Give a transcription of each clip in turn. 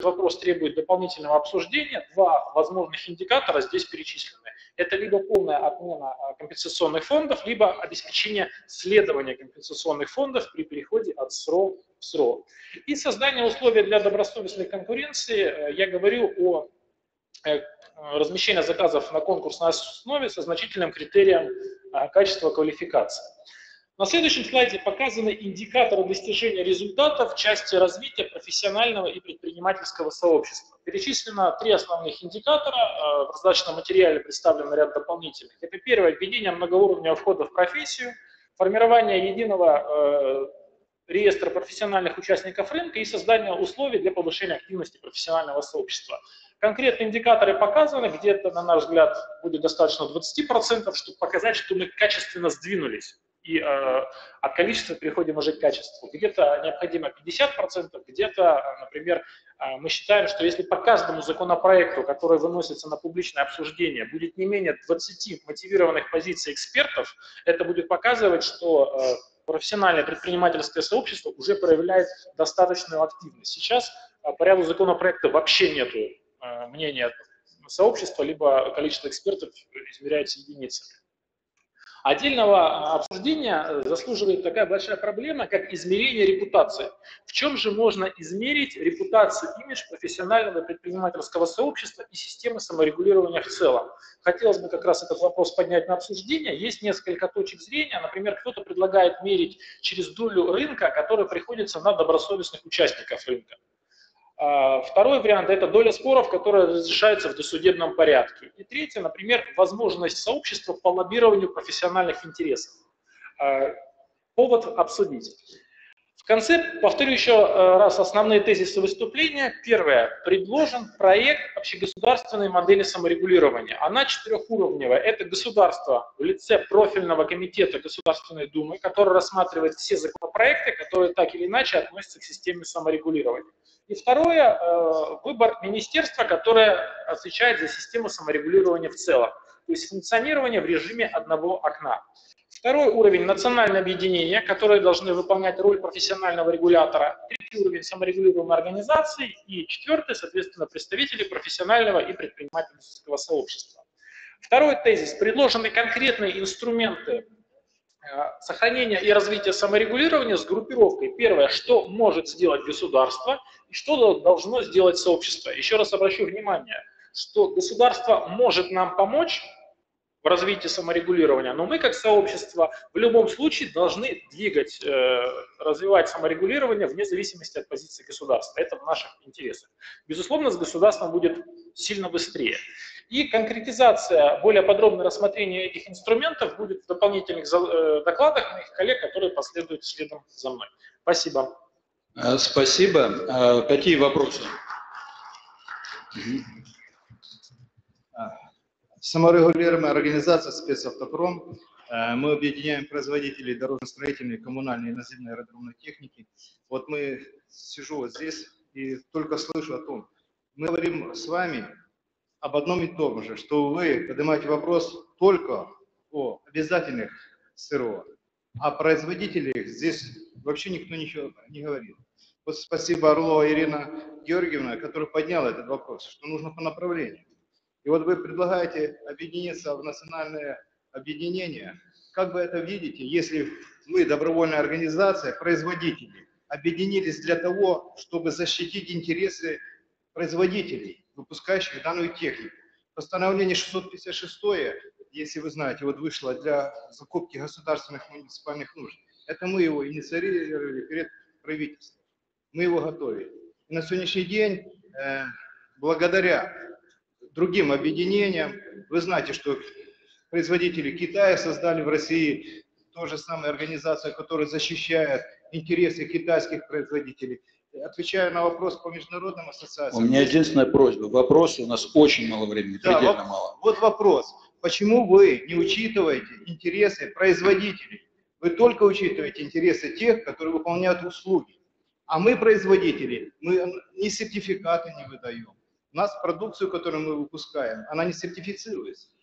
вопрос требует дополнительного обсуждения, два возможных индикатора здесь перечислены. Это либо полная отмена компенсационных фондов, либо обеспечение следования компенсационных фондов при переходе от СРО в СРО. И создание условий для добросовестной конкуренции, я говорю о размещении заказов на конкурсной основе со значительным критерием качества квалификации. На следующем слайде показаны индикаторы достижения результатов в части развития профессионального и предпринимательского сообщества. Перечислено три основных индикатора, в раздаточном материале представлен ряд дополнительных. Это первое, введение многоуровневого входа в профессию, формирование единого реестра профессиональных участников рынка и создание условий для повышения активности профессионального сообщества. Конкретные индикаторы показаны, где-то, на наш взгляд, будет достаточно 20%, чтобы показать, что мы качественно сдвинулись. И от количества переходим уже к качеству. Где-то необходимо 50%, где-то, например, мы считаем, что если по каждому законопроекту, который выносится на публичное обсуждение, будет не менее 20 мотивированных позиций экспертов, это будет показывать, что профессиональное предпринимательское сообщество уже проявляет достаточную активность. Сейчас по ряду законопроекта вообще нет мнения сообщества, либо количество экспертов измеряется единицами. Отдельного обсуждения заслуживает такая большая проблема, как измерение репутации. В чем же можно измерить репутацию, имидж профессионального предпринимательского сообщества и системы саморегулирования в целом? Хотелось бы как раз этот вопрос поднять на обсуждение. Есть несколько точек зрения. Например, кто-то предлагает мерить через долю рынка, которая приходится на добросовестных участников рынка. Второй вариант – это доля споров, которая разрешается в досудебном порядке. И третье, например, возможность сообщества по лоббированию профессиональных интересов. Повод обсудить. В конце повторю еще раз основные тезисы выступления. Первое. Предложен проект общегосударственной модели саморегулирования. Она четырехуровневая. Это государство в лице профильного комитета Государственной Думы, который рассматривает все законопроекты, которые так или иначе относятся к системе саморегулирования. И второе, выбор министерства, которое отвечает за систему саморегулирования в целом, то есть функционирование в режиме одного окна. Второй уровень – национальное объединение, которые должны выполнять роль профессионального регулятора. Третий уровень – саморегулируемой организации. И четвертый, соответственно, представители профессионального и предпринимательского сообщества. Второй тезис – предложены конкретные инструменты сохранения и развития саморегулирования с группировкой. Первое, что может сделать государство и что должно сделать сообщество. Еще раз обращу внимание, что государство может нам помочь в развитии саморегулирования, но мы как сообщество в любом случае должны двигать, развивать саморегулирование вне зависимости от позиции государства. Это в наших интересах. Безусловно, с государством будет сильно быстрее. И конкретизация, более подробное рассмотрение этих инструментов будет в дополнительных докладах моих коллег, которые последуют следом за мной. Спасибо. Спасибо. Какие вопросы? Саморегулируемая организация спецавтопром. Мы объединяем производителей дорожно-строительной, коммунальной и наземной аэродромной техники. Вот сижу вот здесь и только слышу о том, мы говорим с вами об одном и том же, что вы поднимаете вопрос только о обязательных СРО, а производителей здесь вообще никто ничего не говорил. Вот спасибо Орлова Ирина Георгиевна, которая подняла этот вопрос, что нужно по направлению. И вот вы предлагаете объединиться в национальное объединение. Как вы это видите, если вы, добровольная организация, производители, объединились для того, чтобы защитить интересы производителей, выпускающих данную технику? Постановление 656, если вы знаете, вот вышло для закупки государственных муниципальных нужд. Это мы его инициировали перед правительством. Мы его готовили. И на сегодняшний день, благодаря другим объединениям, вы знаете, что производители Китая создали в России ту же самую организацию, которая защищает интересы китайских производителей. Отвечаю на вопрос по международным ассоциациям. У меня единственная просьба. Вопросы, у нас очень мало времени, да, предельно мало. Вот вопрос. Почему вы не учитываете интересы производителей? Вы только учитываете интересы тех, которые выполняют услуги. А мы, производители, мы ни сертификаты не выдаем. У нас продукцию, которую мы выпускаем, она не сертифицируется.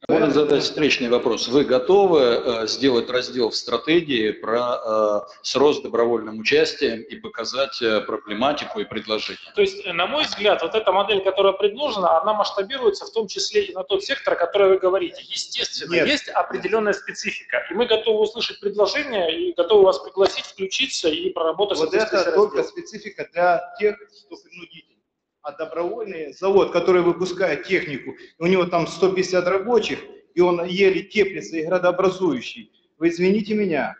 Можно задать встречный вопрос. Вы готовы сделать раздел в стратегии про срост добровольным участием и показать проблематику и предложения? То есть, на мой взгляд, вот эта модель, которая предложена, она масштабируется в том числе и на тот сектор, о котором вы говорите. Естественно, Нет. есть определенная специфика. И мы готовы услышать предложения и готовы вас пригласить, включиться и проработать. Вот это только специфика для тех, кто принудительный. А добровольный завод, который выпускает технику, у него там 150 рабочих, и он еле теплится и градообразующий. Вы извините меня.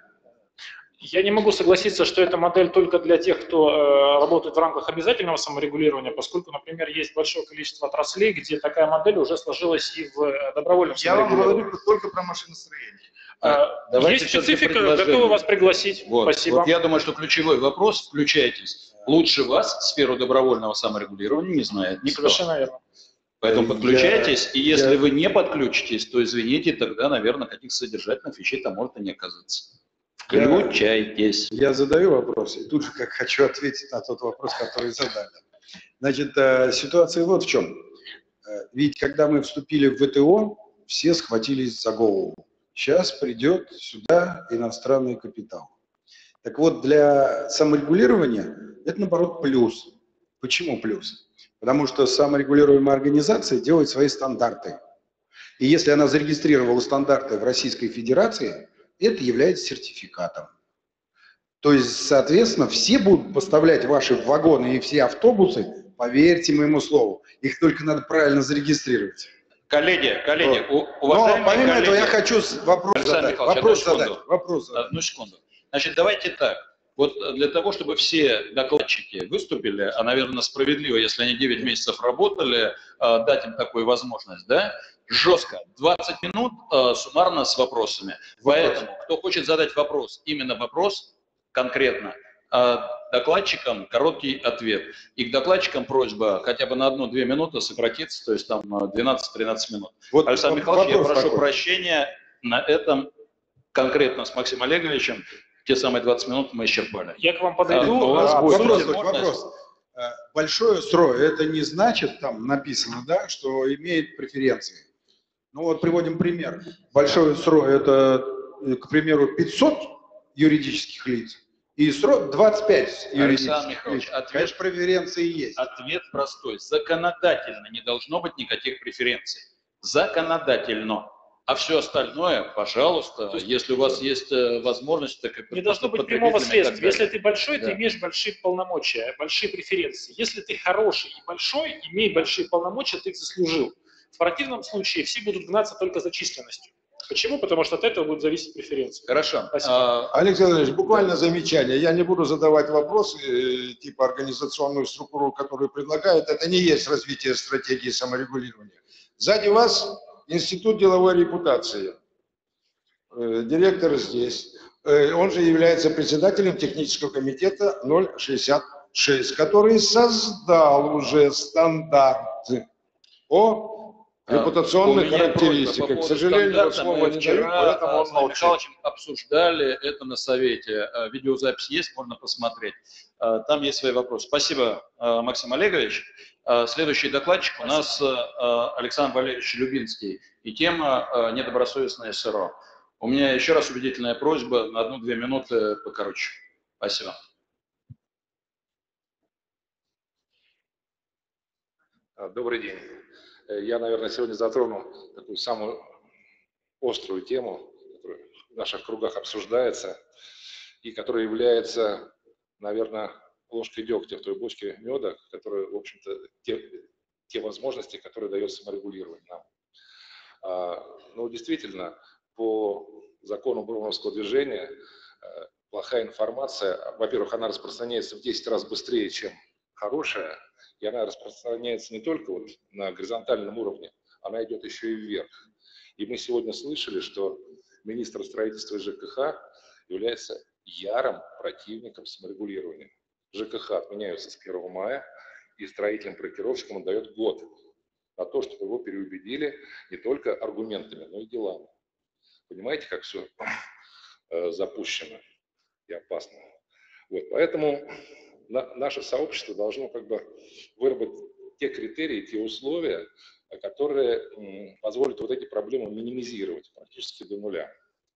Я не могу согласиться, что эта модель только для тех, кто работает в рамках обязательного саморегулирования, поскольку, например, есть большое количество отраслей, где такая модель уже сложилась и в добровольном саморегулировании. Я вам говорю только про машиностроение. Есть специфика, готовы вас пригласить. Вот. Спасибо. Вот я думаю, что ключевой вопрос, включайтесь. Лучше вас сферу добровольного саморегулирования не знает никто. Совершенно верно. Поэтому подключайтесь, и если вы не подключитесь, то извините, тогда, наверное, каких содержательных вещей там может и не оказаться. Включайтесь. Я задаю вопрос, и тут же как хочу ответить на тот вопрос, который задали. Значит, ситуация вот в чем. Ведь когда мы вступили в ВТО, все схватились за голову. Сейчас придет сюда иностранный капитал. Так вот, для саморегулирования это, наоборот, плюс. Почему плюс? Потому что саморегулируемая организация делает свои стандарты. И если она зарегистрировала стандарты в Российской Федерации, это является сертификатом. То есть, соответственно, все будут поставлять ваши вагоны и все автобусы, поверьте моему слову, их только надо правильно зарегистрировать. Коллеги, Но уважаемые помимо коллеги, этого я хочу вопрос задать. Вопрос задать. Одну секунду. Значит, давайте так. Вот для того, чтобы все докладчики выступили, а, наверное, справедливо, если они 9 месяцев работали, дать им такую возможность, да, жестко, 20 минут суммарно с вопросами. Поэтому, кто хочет задать вопрос, именно вопрос конкретно, докладчикам короткий ответ. И к докладчикам просьба хотя бы на 1-2 минуты сократиться, то есть там 12-13 минут. Вот Александр Михайлович, я прошу такой. прощения, на этом конкретно с Максимом Олеговичем те самые 20 минут мы исчерпали. Я к вам подойду. Вопрос. Большое СРО, это не значит, там написано, да, что имеет преференции. Ну вот приводим пример. Большое СРО это, к примеру, 500 юридических лиц. И срок 25 юридических лиц. Конечно, преференции есть. Ответ простой. Законодательно не должно быть никаких преференций. Законодательно. А все остальное, пожалуйста, То есть, если у вас есть возможность, так не должно быть прямого следствия. Если ты большой, Да. ты имеешь большие полномочия, большие преференции. Если ты хороший и большой, имей большие полномочия, ты их заслужил. В противном случае все будут гнаться только за численностью. Почему? Потому что от этого будет зависеть преференция. Хорошо. Алексей Владимирович, буквально замечание. Я не буду задавать вопросы типа организационную структуру, которую предлагают. Это не есть развитие стратегии саморегулирования. Сзади вас Институт деловой репутации. Директор здесь. Он же является председателем технического комитета 066, который создал уже стандарты о репутационных характеристиках. К сожалению, слова не дают, поэтому он с молчит. Михайловичем обсуждали это на совете. Видеозапись есть, можно посмотреть. Там есть свои вопросы. Спасибо, Максим Олегович. Следующий докладчик у нас Александр Валерьевич Любинский. И тема «Недобросовестное СРО». У меня еще раз убедительная просьба на 1-2 минуты покороче. Спасибо. Добрый день. Я, наверное, сегодня затрону такую самую острую тему, которая в наших кругах обсуждается и которая является, наверное, ложкой дегтя в той бочке меда, которая, в общем-то, те возможности, которые дает саморегулирование нам. Ну, действительно, по закону Броуновского движения плохая информация, во-первых, она распространяется в 10 раз быстрее, чем хорошая, и она распространяется не только вот на горизонтальном уровне, она идет еще и вверх. И мы сегодня слышали, что министр строительства и ЖКХ является ярым противником саморегулирования. ЖКХ отменяются с 1 мая, и строителям-проектировщикам он дает год на то, чтобы его переубедили не только аргументами, но и делами. Понимаете, как все запущено и опасно. Вот, поэтому наше сообщество должно как бы выработать те критерии, те условия, которые позволят вот эти проблемы минимизировать практически до нуля.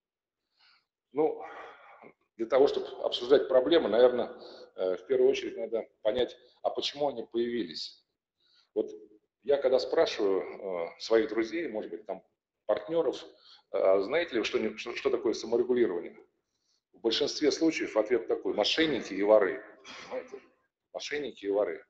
Ну, для того, чтобы обсуждать проблемы, наверное, в первую очередь надо понять, а почему они появились. Вот я когда спрашиваю своих друзей, может быть, там партнеров, знаете ли вы, что такое саморегулирование? В большинстве случаев ответ такой: мошенники и воры. Понимаете? Мошенники и воры.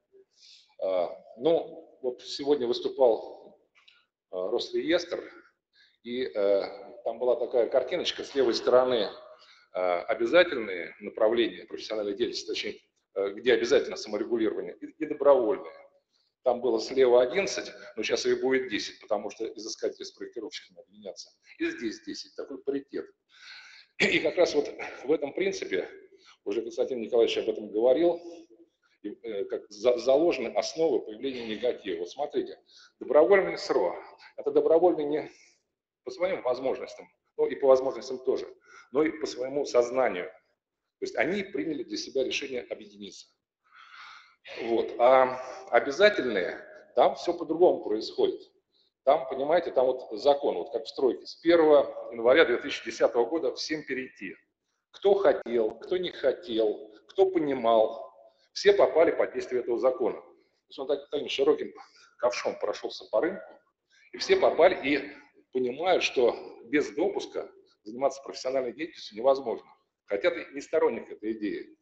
Ну, вот сегодня выступал Росреестр, и там была такая картиночка, с левой стороны обязательные направления профессиональной деятельности, точнее, где обязательно саморегулирование, и добровольные. Там было слева 11, но сейчас их будет 10, потому что изыскатели с проектировщиками объединятся. И здесь 10, такой паритет. И как раз вот в этом принципе, уже Константин Николаевич об этом говорил, как заложены основы появления негатива. Вот смотрите, добровольный СРО – это добровольный не по своим возможностям, ну и по возможностям тоже, но и по своему сознанию. То есть они приняли для себя решение объединиться. Вот. А обязательные, там все по-другому происходит. Там, понимаете, там вот закон, вот как в стройке, с 1 января 2010 года всем перейти. Кто хотел, кто не хотел, кто понимал, все попали под действие этого закона. То есть он таким широким ковшом прошелся по рынку, и все попали и понимают, что без допуска заниматься профессиональной деятельностью невозможно. Хотя ты не сторонник этой идеи.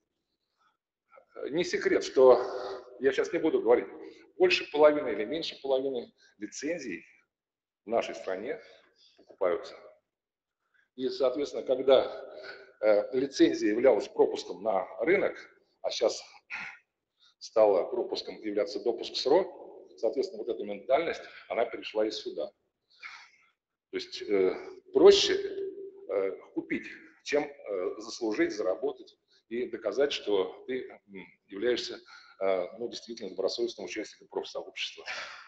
Не секрет, что, я сейчас не буду говорить, больше половины или меньше половины лицензий в нашей стране покупаются. И, соответственно, когда лицензия являлась пропуском на рынок, а сейчас стала пропуском являться допуск СРО, соответственно, вот эта ментальность, она перешла и сюда. То есть проще купить, чем заслужить, заработать и доказать, что ты являешься ну, действительно добросовестным участником профсообщества.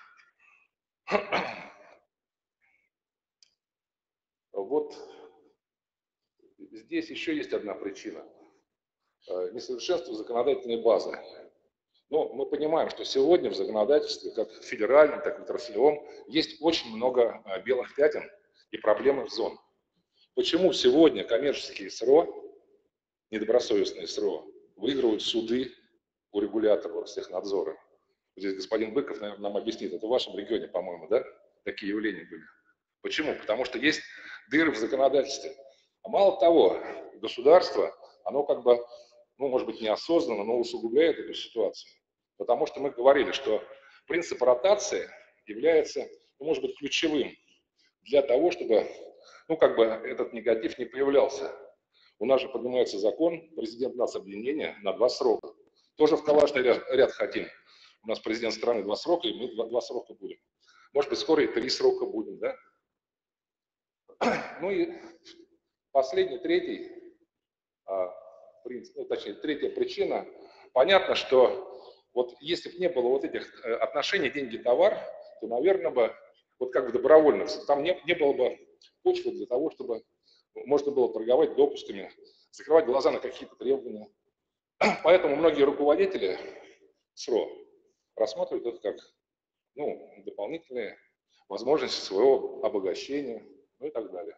Вот здесь еще есть одна причина. Несовершенство законодательной базы. Но мы понимаем, что сегодня в законодательстве, как в федеральном, так и в отраслевом, есть очень много белых пятен и проблемных зон. Почему сегодня коммерческие СРО, недобросовестные СРО, выигрывают суды у регулятора Ростехнадзора? Здесь господин Быков, наверное, нам объяснит. Это в вашем регионе, по-моему, да? Такие явления были. Почему? Потому что есть дыры в законодательстве. А мало того, государство, оно как бы, ну, может быть, неосознанно, но усугубляет эту ситуацию. Потому что мы говорили, что принцип ротации является, ну, может быть, ключевым для того, чтобы, ну, как бы этот негатив не появлялся. У нас же поднимается закон, президент нас объединения на 2 срока. Тоже в калашный ряд хотим. У нас президент страны 2 срока, и мы 2 срока будем. Может быть, скоро и 3 срока будем, да? Ну и последний, третий, ну, точнее, третья причина. Понятно, что вот если бы не было вот этих отношений деньги-товар, то, наверное, бы, вот как в добровольных, там не было бы почвы для того, чтобы можно было торговать допусками, закрывать глаза на какие-то требования. Поэтому многие руководители СРО рассматривают это как, ну, дополнительные возможности своего обогащения, ну и так далее.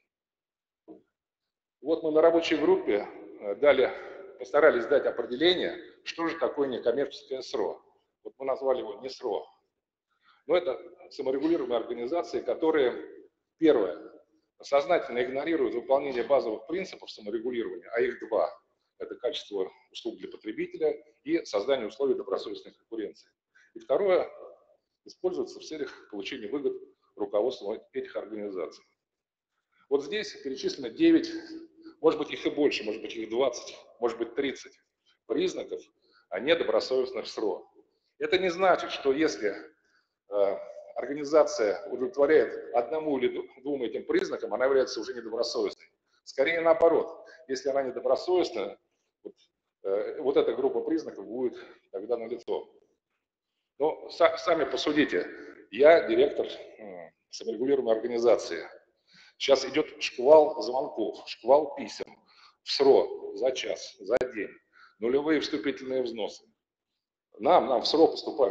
Вот мы на рабочей группе постарались дать определение, что же такое некоммерческое СРО. Вот мы назвали его не СРО. Но это саморегулируемые организации, которые, первое, сознательно игнорируют выполнение базовых принципов саморегулирования, а их 2. Это качество услуг для потребителя и создание условий добросовестной конкуренции. И второе, используется в целях получения выгод руководством этих организаций. Вот здесь перечислено 9, может быть их и больше, может быть их 20, может быть 30 признаков недобросовестных СРО. Это не значит, что если организация удовлетворяет одному или 2 этим признакам, она является уже недобросовестной. Скорее наоборот, если она недобросовестна, вот эта группа признаков будет тогда налицо. Но сами посудите, я директор саморегулируемой организации. Сейчас идет шквал звонков, шквал писем в СРО за час, за день, нулевые вступительные взносы. Нам в СРО поступают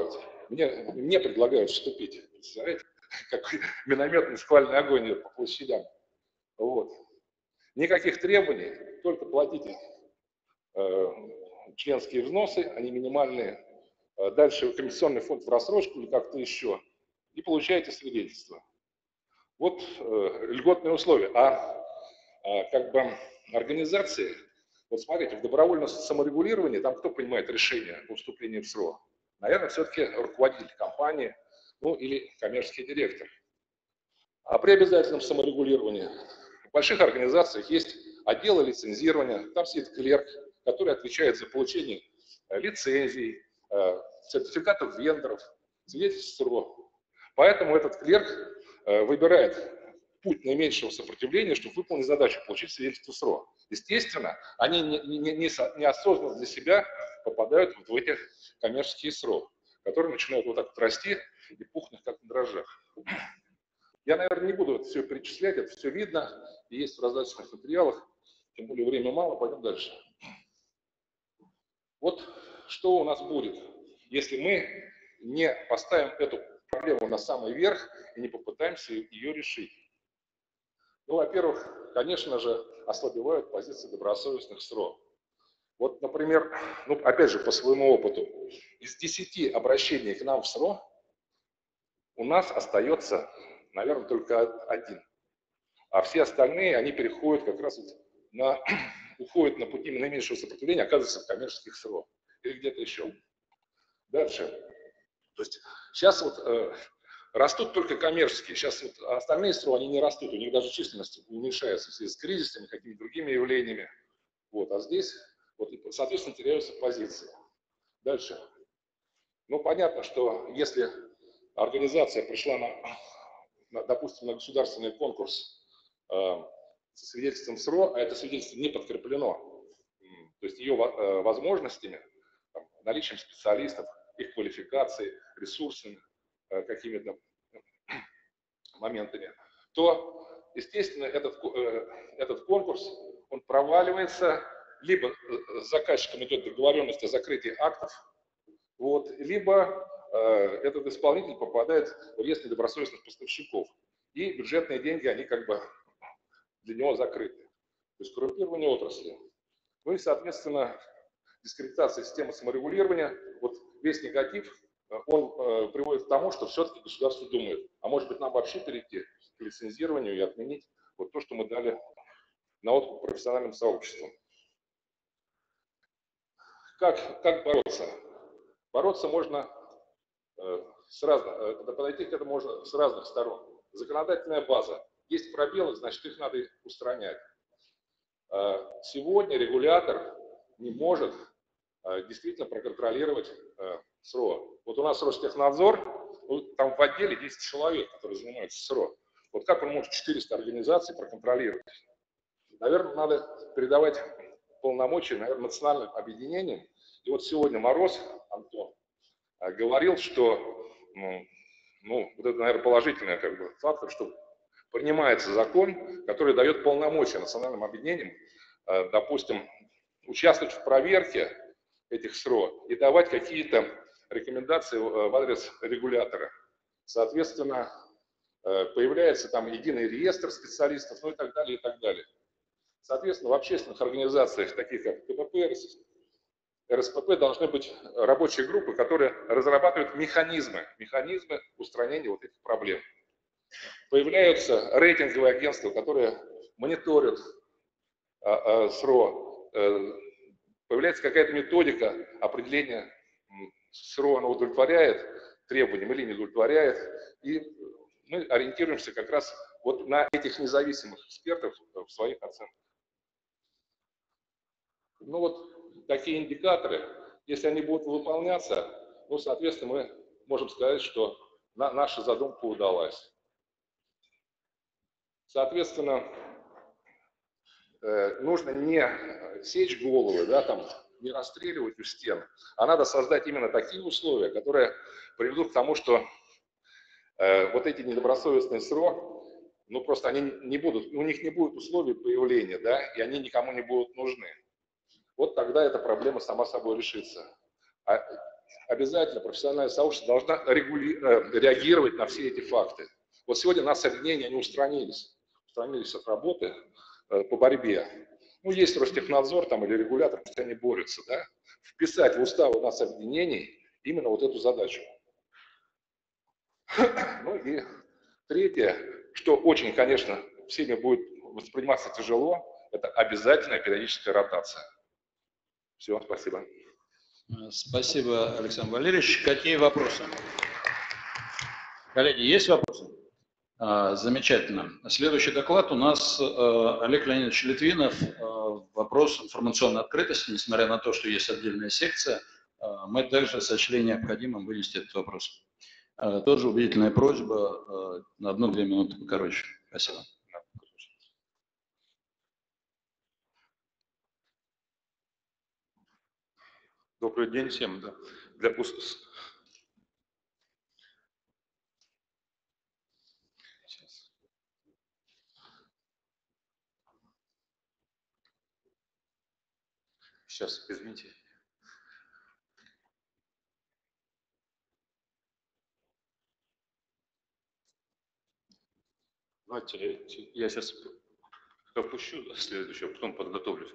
мне предлагают вступить. Представляете, какой минометный шквальный огонь идет по площадям. Вот. Никаких требований, только платите членские взносы, они минимальные. Дальше комиссионный фонд в рассрочку или как-то еще. И получаете свидетельство. Вот льготные условия. Как бы организации, вот смотрите, в добровольном саморегулировании, там кто принимает решение о вступлении в СРО? Наверное, все-таки руководитель компании, ну или коммерческий директор. А при обязательном саморегулировании в больших организациях есть отделы лицензирования, там сидит клерк, который отвечает за получение лицензий, сертификатов вендоров, свидетельств СРО. Поэтому этот клерк выбирает путь наименьшего сопротивления, чтобы выполнить задачу, получить свидетельство СРО. Естественно, они неосознанно для себя попадают вот в эти коммерческие СРО, которые начинают вот так вот расти и пухнуть, как на дрожжах. Я, наверное, не буду это все перечислять, это все видно, и есть в раздаточных материалах, тем более времени мало, пойдем дальше. Вот что у нас будет, если мы не поставим эту проблему на самый верх и не попытаемся ее решить. Ну, во-первых, конечно же, ослабевают позиции добросовестных СРО. Вот, например, ну, опять же, по своему опыту, из 10 обращений к нам в СРО у нас остается, наверное, только 1. А все остальные, они переходят как раз вот уходят на пути наименьшего сопротивления, оказываются в коммерческих СРО или где-то еще. Дальше. То есть сейчас вот растут только коммерческие, сейчас вот остальные СРО, они не растут, у них даже численность уменьшается в связи с кризисами, какими-то другими явлениями. Вот, а здесь, вот, соответственно, теряются позиции. Дальше. Ну, понятно, что если организация пришла допустим, на государственный конкурс со свидетельством СРО, а это свидетельство не подкреплено, то есть ее возможностями, там, наличием специалистов, их квалификацией, ресурсами, какими-то моментами, то, естественно, этот конкурс, он проваливается, либо с заказчиком идет договоренность о закрытии актов, вот, либо этот исполнитель попадает в реестр недобросовестных поставщиков, и бюджетные деньги, они как бы для него закрыты. То есть коррумпирование отрасли. Ну и, соответственно, дискредитация системы саморегулирования, вот весь негатив, он приводит к тому, что все-таки государство думает, а может быть нам вообще перейти к лицензированию и отменить вот то, что мы дали на откуп профессиональным сообществам. Как бороться? Бороться можно подойти к этому можно с разных сторон. Законодательная база. Есть пробелы, значит, их надо устранять. Сегодня регулятор не может действительно проконтролировать СРО. Вот у нас Ростехнадзор, там в отделе 10 человек, которые занимаются СРО. Вот как он может 400 организаций проконтролировать? Наверное, надо передавать полномочия, наверное, национальным объединениям. И вот сегодня Мороз Антон говорил, что, вот это, наверное, положительный как бы фактор, что принимается закон, который дает полномочия национальным объединениям, допустим, участвовать в проверке этих СРО и давать какие-то рекомендации в адрес регулятора. Соответственно, появляется там единый реестр специалистов, ну и так далее, и так далее. Соответственно, в общественных организациях, таких как КПП, РСПП, должны быть рабочие группы, которые разрабатывают механизмы устранения вот этих проблем. Появляются рейтинговые агентства, которые мониторят СРО. Появляется какая-то методика определения СРО, оно удовлетворяет требованиям или не удовлетворяет. И мы ориентируемся как раз вот на этих независимых экспертов в своих оценках. Ну вот такие индикаторы, если они будут выполняться, ну, соответственно, мы можем сказать, что наша задумка удалась. Соответственно, нужно не сечь головы, да, там, не расстреливать у стен, а надо создать именно такие условия, которые приведут к тому, что вот эти недобросовестные СРО, ну просто они не будут, у них не будет условий появления, да, и они никому не будут нужны. Вот тогда эта проблема сама собой решится. А обязательно профессиональное сообщество должно реагировать на все эти факты. Вот сегодня нас объединения не устранились от работы по борьбе. Ну, есть Ростехнадзор там, или регулятор, пусть они борются, да? Вписать в устав у нас объединений именно вот эту задачу. Ну и третье, что очень, конечно, всеми будет восприниматься тяжело, это обязательная периодическая ротация. Все, спасибо. Спасибо, Александр Валерьевич. Какие вопросы? Коллеги, есть вопросы? Замечательно. Следующий доклад у нас Олег Леонидович Литвинов. Вопрос информационной открытости, несмотря на то, что есть отдельная секция, мы также сочли необходимым вынести этот вопрос. Тоже убедительная просьба, на 1-2 минуты покороче. Спасибо. Добрый день всем. Да. Сейчас, извините. Давайте я сейчас пропущу следующее, потом подготовлюсь.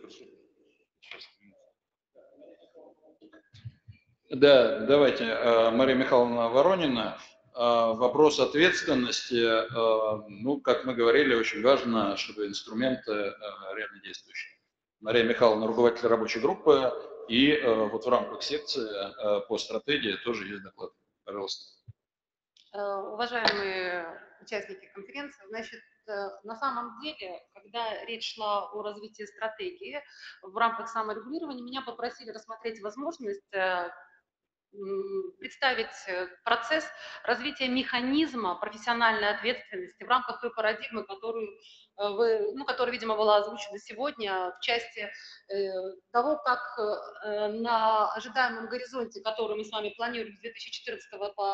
Да, давайте, Мария Михайловна Воронина. Вопрос ответственности, ну, как мы говорили, очень важно, чтобы инструменты реально действующие. Мария Михайловна, руководитель рабочей группы, и вот в рамках секции по стратегии тоже есть доклад. Пожалуйста. Уважаемые участники конференции, значит, на самом деле, когда речь шла о развитии стратегии в рамках саморегулирования, меня попросили рассмотреть возможность представить процесс развития механизма профессиональной ответственности в рамках той парадигмы, которую которая, видимо, была озвучена сегодня в части того, как на ожидаемом горизонте, который мы с вами планируем с 2014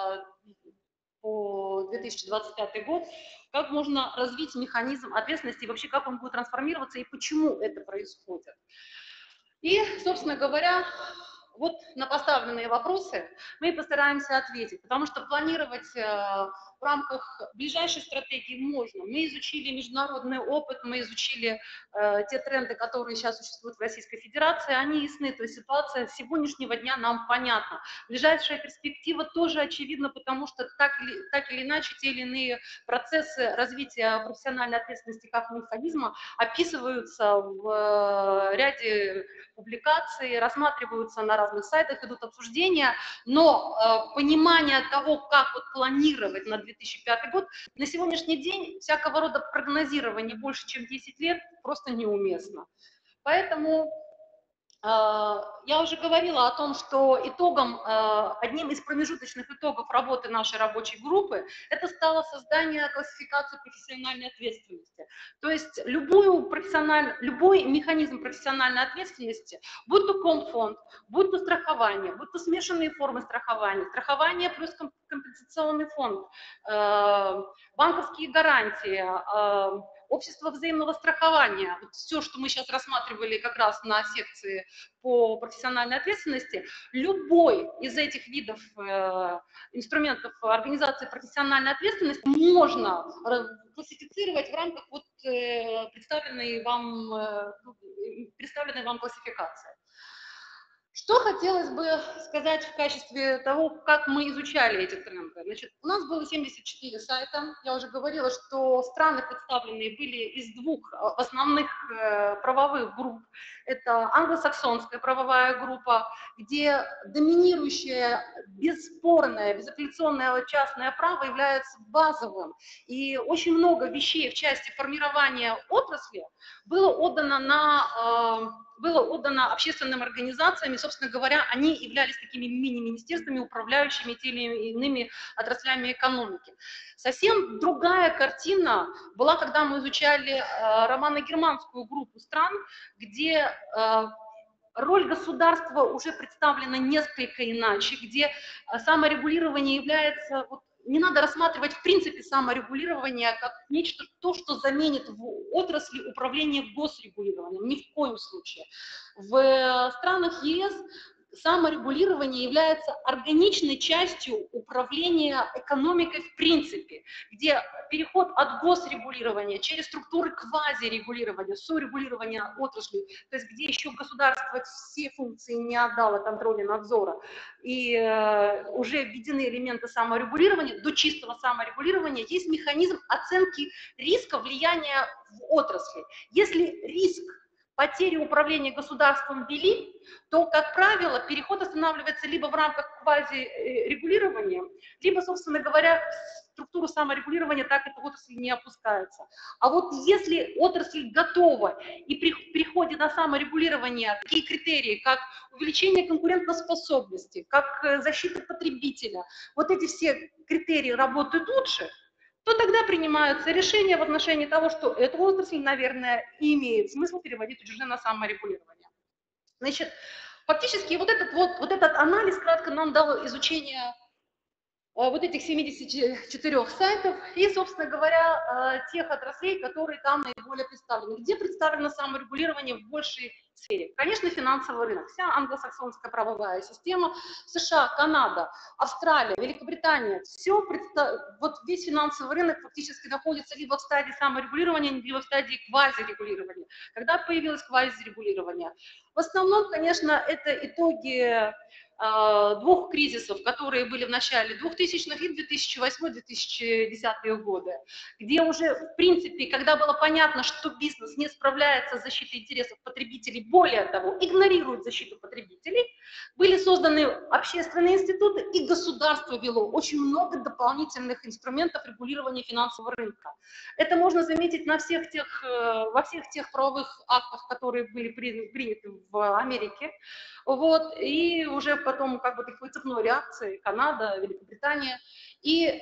по 2025 год, как можно развить механизм ответственности и вообще как он будет трансформироваться и почему это происходит. И, собственно говоря, вот на поставленные вопросы мы постараемся ответить, потому что планировать в рамках ближайшей стратегии можно. Мы изучили международный опыт, мы изучили те тренды, которые сейчас существуют в Российской Федерации, они ясны, то есть ситуация с сегодняшнего дня нам понятна. Ближайшая перспектива тоже очевидна, потому что так или иначе те или иные процессы развития профессиональной ответственности как механизма описываются в ряде публикаций, рассматриваются на разных сайтах, идут обсуждения, но понимание того, как вот планировать на 2005 год, на сегодняшний день всякого рода прогнозирование больше, чем 10 лет, просто неуместно. Поэтому я уже говорила о том, что одним из промежуточных итогов работы нашей рабочей группы это стало создание классификации профессиональной ответственности. То есть любой механизм профессиональной ответственности, будь то комфонд, будь то страхование, будь то смешанные формы страхования, страхование плюс компенсационный фонд, банковские гарантии, общество взаимного страхования, вот все, что мы сейчас рассматривали как раз на секции по профессиональной ответственности, любой из этих видов инструментов организации профессиональной ответственности можно классифицировать в рамках вот представленной вам классификации. Что хотелось бы сказать в качестве того, как мы изучали эти тренды? Значит, у нас было 74 сайта. Я уже говорила, что страны представленные были из двух основных правовых групп. Это англосаксонская правовая группа, где доминирующее, бесспорное, безапелляционное частное право является базовым. И очень много вещей в части формирования отрасли было отдано общественным организациям, и, собственно говоря, они являлись такими мини-министерствами, управляющими теми или иными отраслями экономики. Совсем другая картина была, когда мы изучали романо-германскую группу стран, где роль государства уже представлена несколько иначе, где саморегулирование является... Не надо рассматривать в принципе саморегулирование как нечто, что заменит в отрасли управления госрегулированием. Ни в коем случае. В странах ЕС саморегулирование является органичной частью управления экономикой в принципе, где переход от госрегулирования через структуры квазирегулирования, сорегулирования отрасли, то есть где еще государство все функции не отдало контроля надзора, и уже введены элементы саморегулирования, до чистого саморегулирования есть механизм оценки риска влияния в отрасли. Если риск потери управления государством ввели, то, как правило, переход останавливается либо в рамках квазирегулирования, либо, собственно говоря, в структуру саморегулирования так эта отрасль не опускается. А вот если отрасль готова и при переходе на саморегулирование такие критерии, как увеличение конкурентоспособности, как защита потребителя, вот эти все критерии работают лучше, то тогда принимаются решения в отношении того, что эту отрасль, наверное, имеет смысл переводить уже на саморегулирование. Значит, фактически вот этот анализ кратко нам дал изучение вот этих 74 сайтов и, собственно говоря, тех отраслей, которые там наиболее представлены. Где представлено саморегулирование в большей сфере? Конечно, финансовый рынок, вся англосаксонская правовая система, США, Канада, Австралия, Великобритания, вот весь финансовый рынок фактически находится либо в стадии саморегулирования, либо в стадии квазирегулирования. Когда появилось квазирегулирование? В основном, конечно, это итоги двух кризисов, которые были в начале 2000-х и 2008-2010 годы, где уже, в принципе, когда было понятно, что бизнес не справляется с защитой интересов потребителей, более того, игнорирует защиту потребителей, были созданы общественные институты, и государство вело очень много дополнительных инструментов регулирования финансового рынка. Это можно заметить во всех тех правовых актах, которые были приняты в Америке, вот, и уже потом как бы такой цепной реакции Канада, Великобритания. И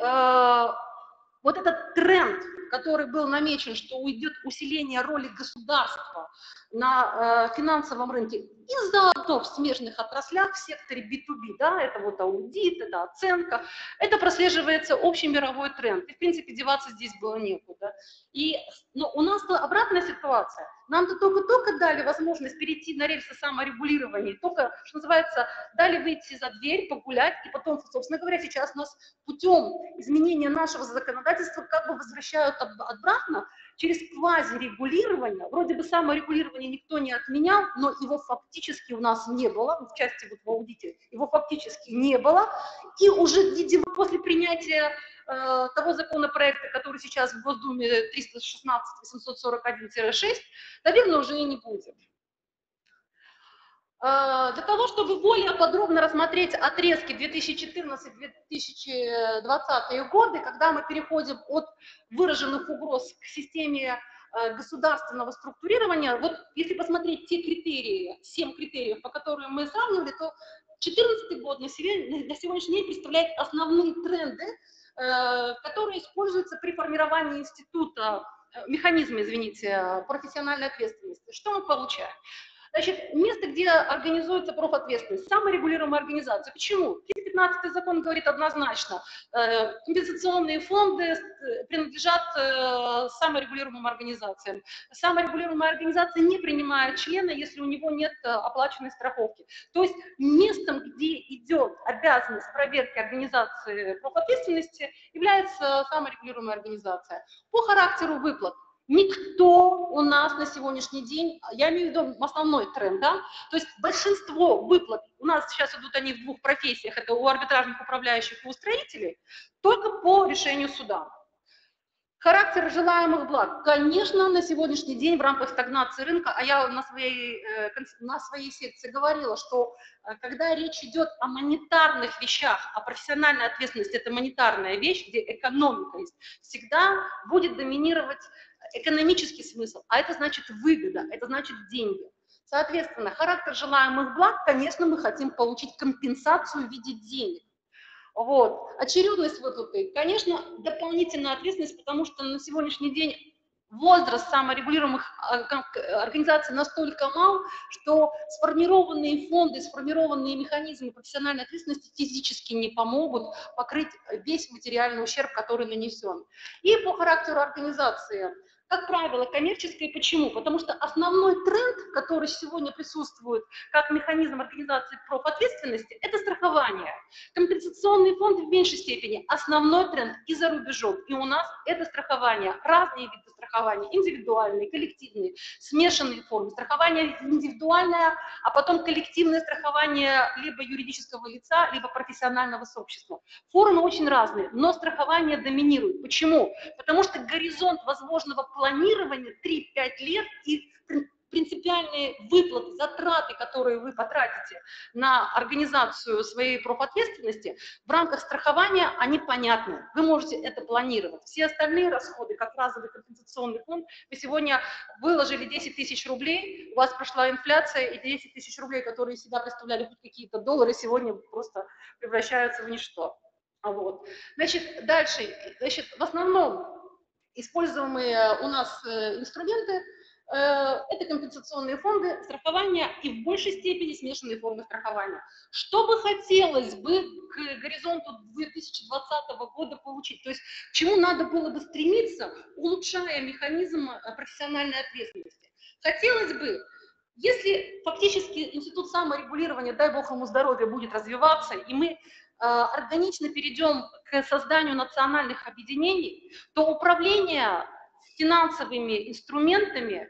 вот этот тренд, который был намечен, что уйдет усиление роли государства на финансовом рынке из-за в смежных отраслях, в секторе B2B, да, это вот аудит, это оценка, это прослеживается общий мировой тренд. И, в принципе, деваться здесь было некуда. Но у нас обратная ситуация. Нам-то только дали возможность перейти на рельсы саморегулирования, только, что называется, дали выйти за дверь, погулять, и потом, собственно говоря, сейчас нас путем изменения нашего законодательства как бы возвращают обратно через квазирегулирование. Вроде бы саморегулирование никто не отменял, но его фактически у нас не было, в части вот в аудите, его фактически не было, и уже, видимо, после принятия того законопроекта, который сейчас в Госдуме 316-841-6, наверное, уже и не будет. Для того, чтобы более подробно рассмотреть отрезки 2014-2020 годы, когда мы переходим от выраженных угроз к системе государственного структурирования, вот если посмотреть те критерии, 7 критериев, по которым мы сравнивали, то 2014 год на сегодняшний день представляет основные тренды, которые используются при формировании института, механизма, извините, профессиональной ответственности. Что мы получаем? Значит, место, где организуется профответственность, саморегулируемая организация. Почему? 315 закон говорит однозначно, компенсационные фонды принадлежат саморегулируемым организациям. Саморегулируемая организация не принимает члена, если у него нет оплаченной страховки. То есть местом, где идет обязанность проверки организации профответственности, является саморегулируемая организация. По характеру выплат. Никто у нас на сегодняшний день, я имею в виду основной тренд, да, то есть большинство выплат, у нас сейчас идут они в двух профессиях, это у арбитражных управляющих и у строителей, только по решению суда. Характер желаемых благ. Конечно, на сегодняшний день в рамках стагнации рынка, а я на своей секции говорила, что когда речь идет о монетарных вещах, а профессиональная ответственность – это монетарная вещь, где экономика есть, всегда будет доминировать экономический смысл, а это значит выгода, это значит деньги. Соответственно, характер желаемых благ, конечно, мы хотим получить компенсацию в виде денег. Вот. Очередность выплаты, конечно, дополнительная ответственность, потому что на сегодняшний день возраст саморегулируемых организаций настолько мал, что сформированные фонды, сформированные механизмы профессиональной ответственности физически не помогут покрыть весь материальный ущерб, который нанесен. И по характеру организации. как правило, коммерческое. Почему? Потому что основной тренд, который сегодня присутствует как механизм организации профответственности, это страхование. Компенсационный фонд в меньшей степени. Основной тренд и за рубежом, и у нас это страхование. Разные виды страхования, индивидуальные, коллективные, смешанные формы. Страхование индивидуальное, а потом коллективное страхование либо юридического лица, либо профессионального сообщества. Формы очень разные, но страхование доминирует. Почему? Потому что горизонт возможного планирования 3-5 лет и принципиальные выплаты, затраты, которые вы потратите на организацию своей профответственности, в рамках страхования они понятны. Вы можете это планировать. Все остальные расходы, как разовый компенсационный фонд, вы сегодня выложили 10 тысяч рублей, у вас прошла инфляция, и 10 тысяч рублей, которые из себя представляли хоть какие-то доллары, сегодня просто превращаются в ничто. Вот. Значит, дальше. Значит, в основном используемые у нас инструменты это компенсационные фонды, страхования и в большей степени смешанные формы страхования. Что бы хотелось бы к горизонту 2020 года получить? То есть к чему надо было бы стремиться, улучшая механизм профессиональной ответственности? Хотелось бы, если фактически институт саморегулирования, дай бог ему здоровья, будет развиваться, и мы органично перейдем к созданию национальных объединений, то управление финансовыми инструментами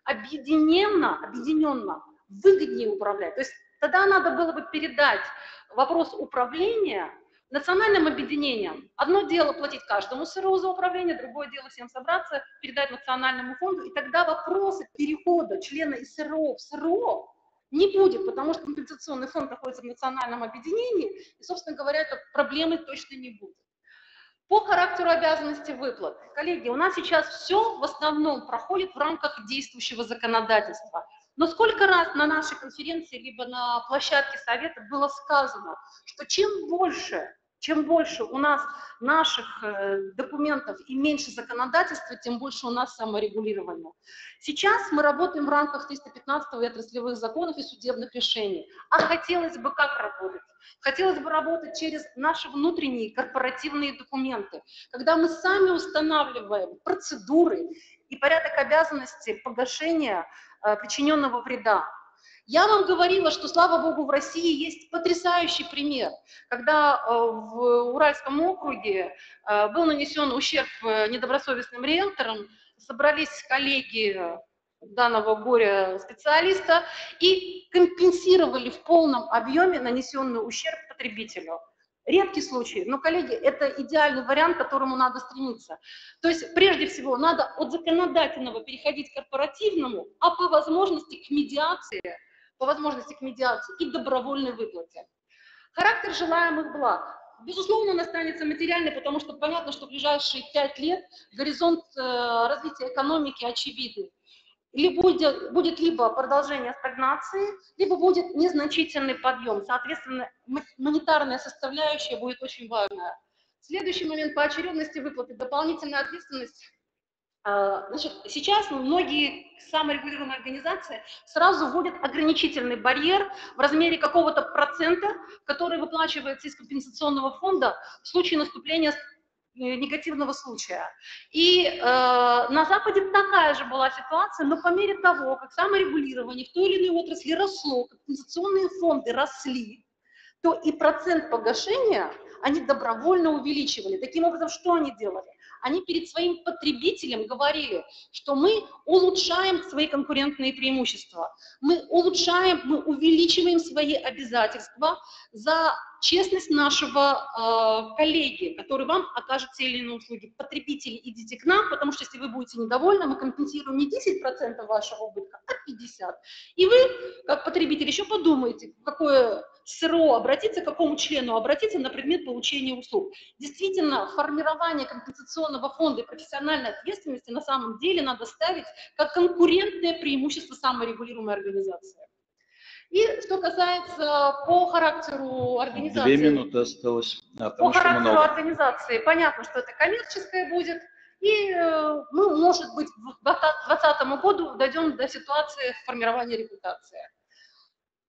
объединенно выгоднее управлять. То есть тогда надо было бы передать вопрос управления национальным объединениям. Одно дело платить каждому СРО за управление, другое дело всем собраться, передать национальному фонду, и тогда вопросы перехода члена из СРО в СРО не будет, потому что компенсационный фонд находится в национальном объединении, и, собственно говоря, это проблемы точно не будет. По характеру обязанностей выплат. Коллеги, у нас сейчас все в основном проходит в рамках действующего законодательства. Но сколько раз на нашей конференции, либо на площадке совета было сказано, что чем больше у нас наших документов и меньше законодательства, тем больше у нас саморегулирования. Сейчас мы работаем в рамках 315-го и отраслевых законов и судебных решений. А хотелось бы как работать? Хотелось бы работать через наши внутренние корпоративные документы, когда мы сами устанавливаем процедуры и порядок обязанностей погашения причиненного вреда. Я вам говорила, что, слава богу, в России есть потрясающий пример, когда в Уральском округе был нанесен ущерб недобросовестным риэлторам, собрались коллеги данного горе-специалиста и компенсировали в полном объеме нанесенный ущерб потребителю. Редкий случай, но, коллеги, это идеальный вариант, к которому надо стремиться. То есть, прежде всего, надо от законодательного переходить к корпоративному, а по возможности к медиации и добровольной выплате. Характер желаемых благ. Безусловно, он останется материальный, потому что понятно, что в ближайшие 5 лет горизонт развития экономики очевидный. Или будет либо продолжение стагнации, либо будет незначительный подъем. Соответственно, монетарная составляющая будет очень важная. Следующий момент: поочередности выплаты, дополнительная ответственность. Значит, сейчас многие саморегулируемые организации сразу вводят ограничительный барьер в размере какого-то процента, который выплачивается из компенсационного фонда в случае наступления негативного случая. И на Западе такая же была ситуация, но по мере того, как саморегулирование в той или иной отрасли росло, компенсационные фонды росли, то и процент погашения они добровольно увеличивали. Таким образом, что они делали? Они перед своим потребителем говорили, что мы улучшаем свои конкурентные преимущества, мы увеличиваем свои обязательства за честность нашего коллеги, который вам окажет те или иные услуги. Потребители, идите к нам, потому что если вы будете недовольны, мы компенсируем не 10% вашего убытка, а 50%. И вы, как потребитель, еще подумайте, в какое СРО обратиться, к какому члену обратиться на предмет получения услуг. Действительно, формирование компенсационного фонда и профессиональной ответственности на самом деле надо ставить как конкурентное преимущество саморегулируемой организации. И что касается по характеру организации. 2 минуты осталось. По характеру организации понятно, что это коммерческое будет. И мы, может быть, к 2020 году дойдем до ситуации формирования репутации.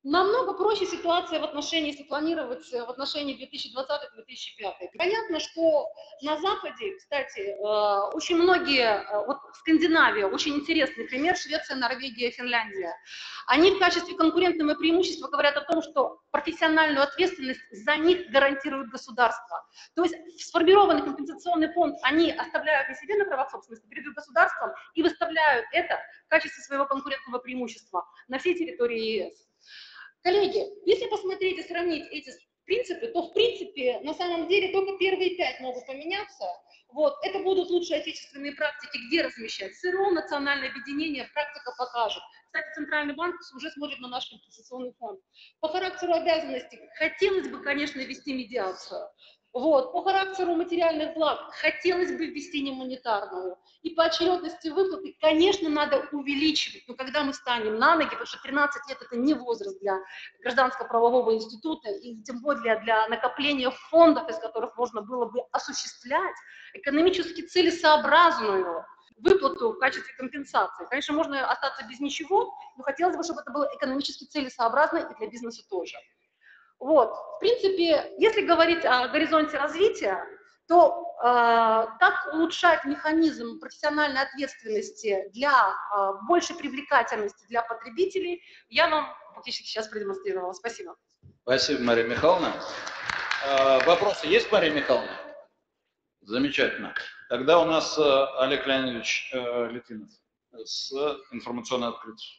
Намного проще ситуация в отношении, если планировать в отношении 2020-2005. Понятно, что на Западе, кстати, очень многие, вот Скандинавия, очень интересный пример, Швеция, Норвегия, Финляндия, они в качестве конкурентного преимущества говорят о том, что профессиональную ответственность за них гарантирует государство. То есть сформированный компенсационный фонд они оставляют не себе на правах собственности, передают государством и выставляют это в качестве своего конкурентного преимущества на всей территории ЕС. Коллеги, если посмотреть и сравнить эти принципы, то в принципе на самом деле только первые 5 могут поменяться. Вот. Это будут лучшие отечественные практики, где размещать. СРО, национальное объединение, практика покажет. Кстати, Центральный банк уже смотрит на наш компенсационный фонд. По характеру обязанностей хотелось бы, конечно, ввести медиацию. Вот. По характеру материальных благ хотелось бы ввести немонетарную. И по очередности выплаты, конечно, надо увеличивать. Но когда мы встанем на ноги, потому что 13 лет – это не возраст для гражданско-правового института, и тем более для накопления фондов, из которых можно было бы осуществлять экономически целесообразную выплату в качестве компенсации. Конечно, можно остаться без ничего, но хотелось бы, чтобы это было экономически целесообразно и для бизнеса тоже. Вот. В принципе, если говорить о горизонте развития, то как улучшать механизм профессиональной ответственности для большей привлекательности для потребителей, я вам фактически сейчас продемонстрировала. Спасибо. Спасибо, Мария Михайловна. Вопросы есть, Мария Михайловна? Замечательно. Тогда у нас Олег Леонидович Литвинов с информационной открытостью.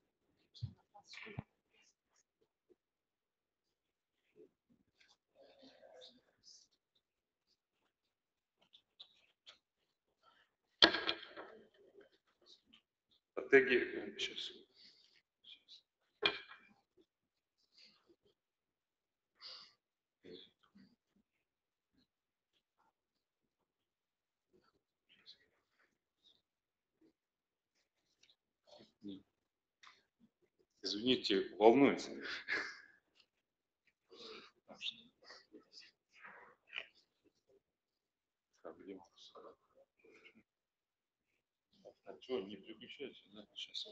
Стратегии, сейчас. Извините, волнуюсь. Проблема. А что, не переключайте? Да, сейчас.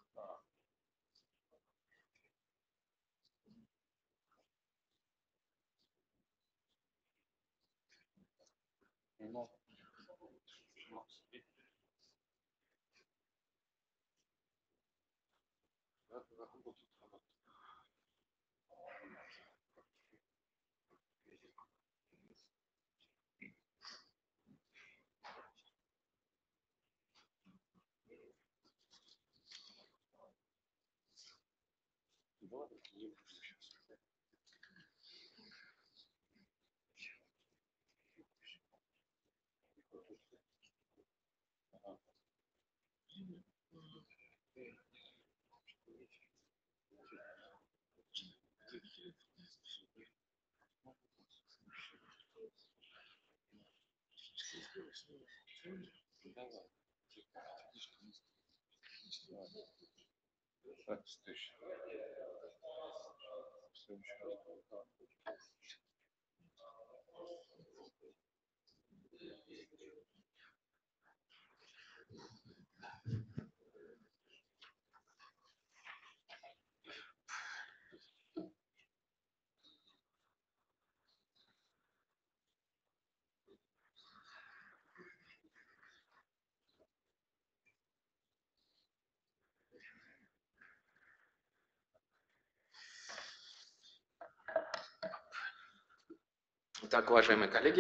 Итак, уважаемые коллеги,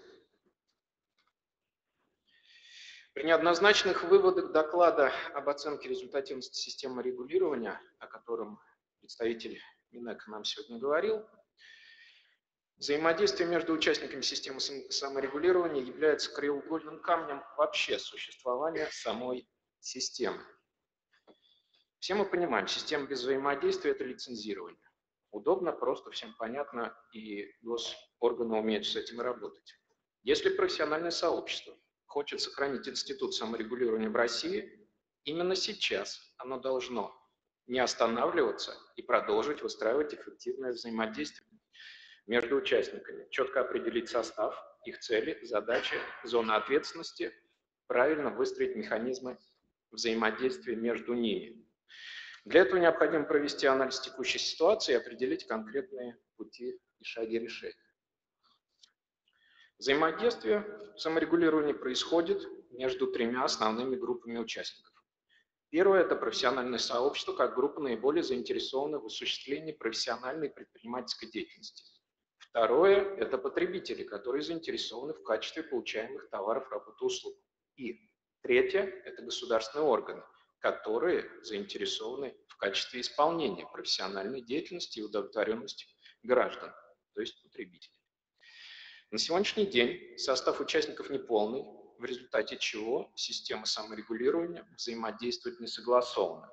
при неоднозначных выводах доклада об оценке результативности системы регулирования, о котором представитель Минэка нам сегодня говорил, взаимодействие между участниками системы саморегулирования является краеугольным камнем вообще существования самой системы. Все мы понимаем, система без взаимодействия – это лицензирование. Удобно, просто, всем понятно, и госорганы умеют с этим работать. Если профессиональное сообщество хочет сохранить институт саморегулирования в России, именно сейчас оно должно не останавливаться и продолжить выстраивать эффективное взаимодействие между участниками, четко определить состав, их цели, задачи, зоны ответственности, правильно выстроить механизмы взаимодействия между ними. Для этого необходимо провести анализ текущей ситуации и определить конкретные пути и шаги решения. Взаимодействие в саморегулировании происходит между тремя основными группами участников. Первое – это профессиональное сообщество, как группа наиболее заинтересована в осуществлении профессиональной предпринимательской деятельности. Второе – это потребители, которые заинтересованы в качестве получаемых товаров, работ и услуг. И третье – это государственные органы, которые заинтересованы в качестве исполнения профессиональной деятельности и удовлетворенности граждан, то есть потребителей. На сегодняшний день состав участников неполный, в результате чего система саморегулирования взаимодействует несогласованно.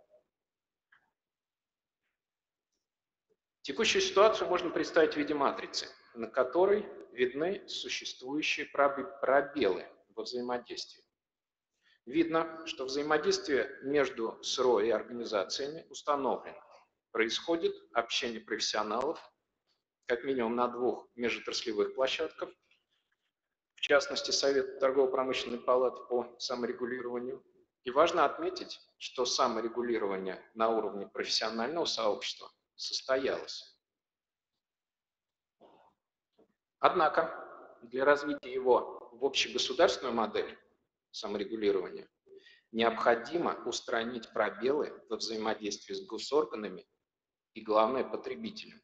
Текущую ситуацию можно представить в виде матрицы, на которой видны существующие пробелы во взаимодействии. Видно, что взаимодействие между СРО и организациями установлено. Происходит общение профессионалов, как минимум на 2 межотраслевых площадках, в частности, Совет торгово-промышленной палаты по саморегулированию. И важно отметить, что саморегулирование на уровне профессионального сообщества состоялось. Однако для развития его в общегосударственную модель саморегулирования необходимо устранить пробелы во взаимодействии с госорганами и, главное, потребителем.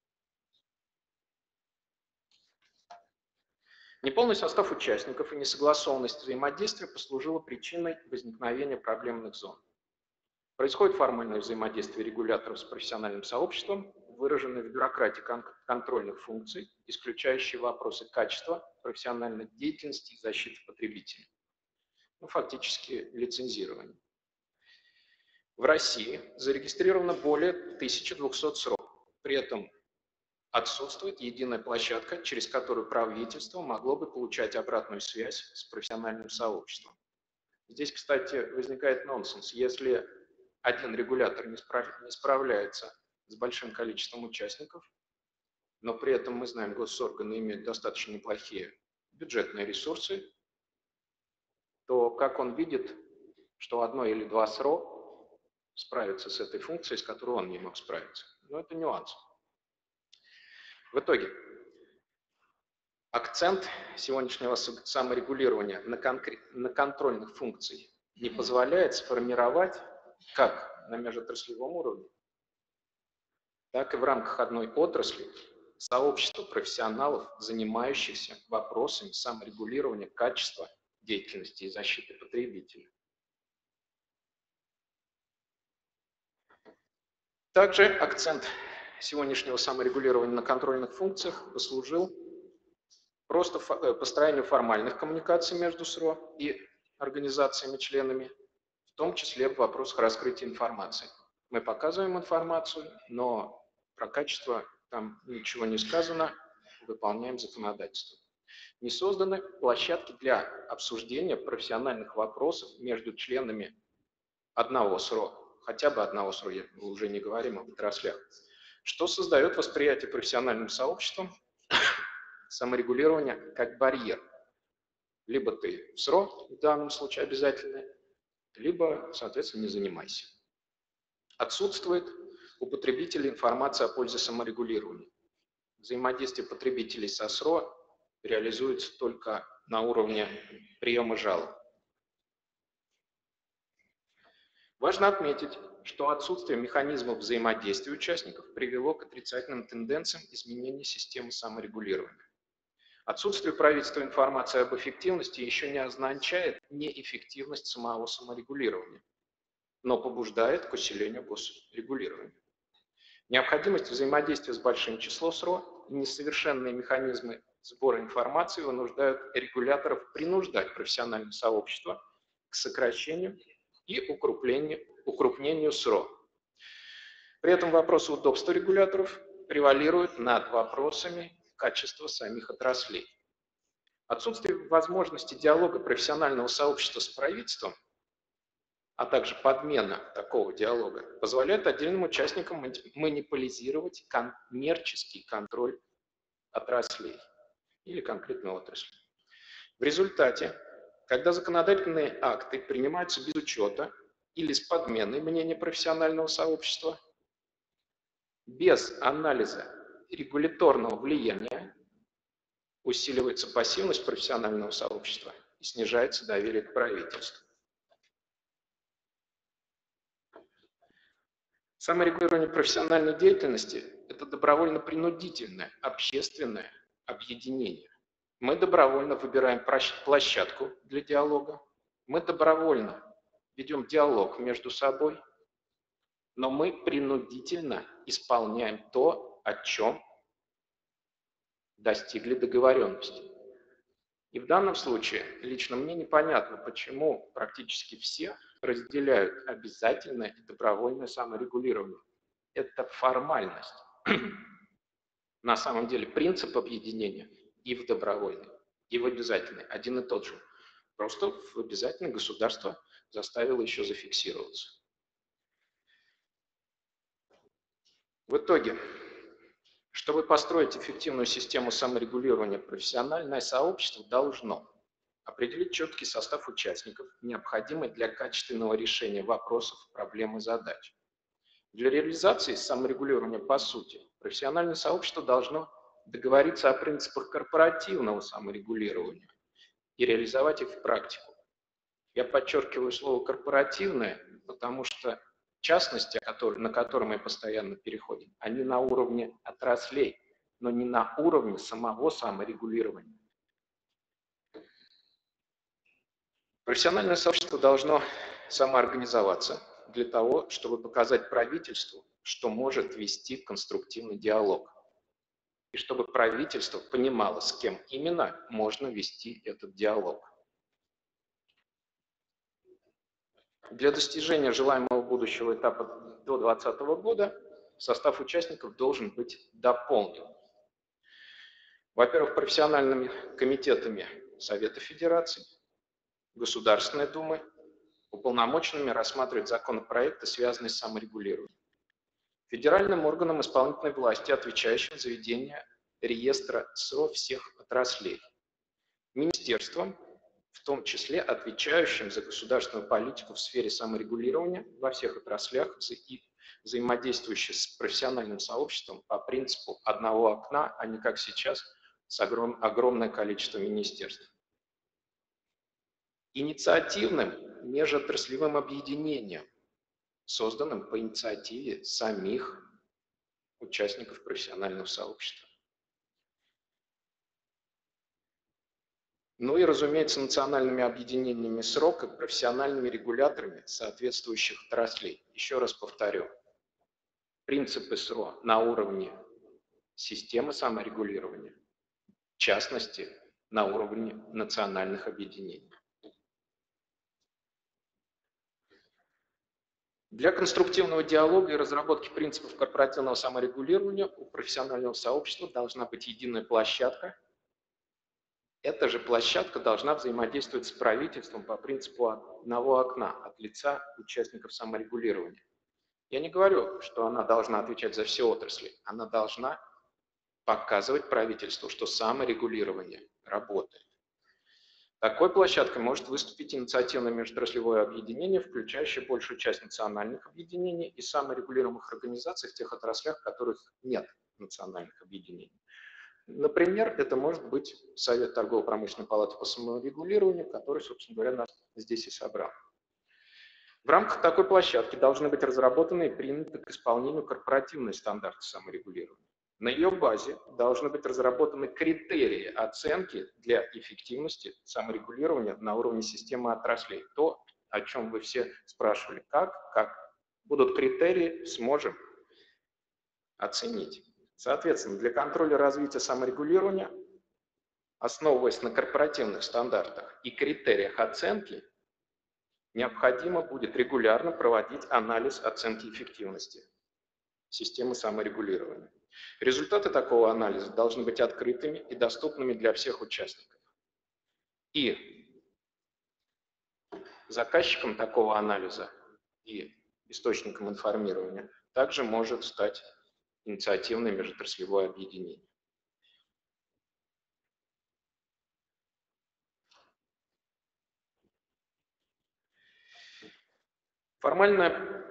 Неполный состав участников и несогласованность взаимодействия послужила причиной возникновения проблемных зон. Происходит формальное взаимодействие регуляторов с профессиональным сообществом, выраженное в бюрократии контрольных функций, исключающие вопросы качества профессиональной деятельности и защиты потребителей. Фактически лицензирование. В России зарегистрировано более 1200 СРО. При этом отсутствует единая площадка, через которую правительство могло бы получать обратную связь с профессиональным сообществом. Здесь, кстати, возникает нонсенс. Если один регулятор не справляется с большим количеством участников, но при этом мы знаем, госорганы имеют достаточно неплохие бюджетные ресурсы, то как он видит, что 1 или 2 СРО справятся с этой функцией, с которой он не мог справиться? Это нюанс. В итоге акцент сегодняшнего саморегулирования на контрольных функциях не позволяет сформировать как на межотраслевом уровне, так и в рамках одной отрасли сообщество профессионалов, занимающихся вопросами саморегулирования качества деятельности и защиты потребителей. Также акцент сегодняшнего саморегулирования на контрольных функциях послужил просто построению формальных коммуникаций между СРО и организациями-членами, в том числе в вопросах раскрытия информации. Мы показываем информацию, но про качество там ничего не сказано, выполняем законодательство. Не созданы площадки для обсуждения профессиональных вопросов между членами одного СРО, хотя бы одного СРО, мы уже не говорим об отраслях, что создает восприятие профессиональным сообществом саморегулирования как барьер. Либо ты в СРО, в данном случае обязательно, либо, соответственно, не занимайся. Отсутствует у потребителей информация о пользе саморегулирования. Взаимодействие потребителей со СРО реализуется только на уровне приема жалоб. Важно отметить, что отсутствие механизмов взаимодействия участников привело к отрицательным тенденциям изменения системы саморегулирования. Отсутствие правительства информации об эффективности еще не означает неэффективность самого саморегулирования, но побуждает к усилению госрегулирования. Необходимость взаимодействия с большим числом СРО и несовершенные механизмы сбора информации вынуждают регуляторов принуждать профессиональное сообщество к сокращению и укрупнению СРО. При этом вопросы удобства регуляторов превалируют над вопросами качества самих отраслей. Отсутствие возможности диалога профессионального сообщества с правительством, а также подмена такого диалога, позволяет отдельным участникам монополизировать коммерческий контроль отраслей или конкретной отрасли. В результате, когда законодательные акты принимаются без учета или с подменой мнения профессионального сообщества, без анализа регуляторного влияния усиливается пассивность профессионального сообщества и снижается доверие к правительству. Саморегулирование профессиональной деятельности – это добровольно-принудительное общественное объединение. Мы добровольно выбираем площадку для диалога, мы добровольно ведем диалог между собой, но мы принудительно исполняем то, о чем достигли договоренности. И в данном случае лично мне непонятно, почему практически все разделяют обязательное и добровольное саморегулирование. Это формальность. На самом деле принцип объединения и в добровольный, и в обязательный один и тот же. Просто в обязательное государство заставило еще зафиксироваться. В итоге, чтобы построить эффективную систему саморегулирования, профессиональное сообщество должно определить четкий состав участников, необходимый для качественного решения вопросов, проблем и задач. Для реализации саморегулирования по сути профессиональное сообщество должно договориться о принципах корпоративного саморегулирования и реализовать их в практику. Я подчеркиваю слово «корпоративное», потому что частности, на которые мы постоянно переходим, они на уровне отраслей, но не на уровне самого саморегулирования. Профессиональное сообщество должно самоорганизоваться для того, чтобы показать правительству, что может вести конструктивный диалог, и чтобы правительство понимало, с кем именно можно вести этот диалог. Для достижения желаемого будущего этапа до 2020 года состав участников должен быть дополнен. Во-первых, профессиональными комитетами Совета Федерации, Государственной Думы, уполномоченными рассматривать законопроекты, связанные с саморегулированием. Федеральным органом исполнительной власти, отвечающим за ведение реестра СРО всех отраслей. Министерством, в том числе отвечающим за государственную политику в сфере саморегулирования во всех отраслях и взаимодействующим с профессиональным сообществом по принципу одного окна, а не как сейчас с огромное количество министерств. Инициативным межотраслевым объединением, созданным по инициативе самих участников профессионального сообщества. Ну и, разумеется, национальными объединениями СРО и профессиональными регуляторами соответствующих отраслей. Еще раз повторю, принципы СРО на уровне системы саморегулирования, в частности, на уровне национальных объединений. Для конструктивного диалога и разработки принципов корпоративного саморегулирования у профессионального сообщества должна быть единая площадка. Эта же площадка должна взаимодействовать с правительством по принципу одного окна от лица участников саморегулирования. Я не говорю, что она должна отвечать за все отрасли. Она должна показывать правительству, что саморегулирование работает. Такой площадкой может выступить инициативное межотраслевое объединение, включающее большую часть национальных объединений и саморегулируемых организаций в тех отраслях, в которых нет национальных объединений. Например, это может быть Совет торгово-промышленной палаты по саморегулированию, который, собственно говоря, нас здесь и собрал. В рамках такой площадки должны быть разработаны и приняты к исполнению корпоративные стандарты саморегулирования. На ее базе должны быть разработаны критерии оценки для эффективности саморегулирования на уровне системы отраслей. То, о чем вы все спрашивали. Как будут критерии, сможем оценить. Соответственно, для контроля развития саморегулирования, основываясь на корпоративных стандартах и критериях оценки, необходимо будет регулярно проводить анализ оценки эффективности системы саморегулирования. Результаты такого анализа должны быть открытыми и доступными для всех участников. И заказчиком такого анализа и источником информирования также может стать инициативное межотраслевое объединение. Формальное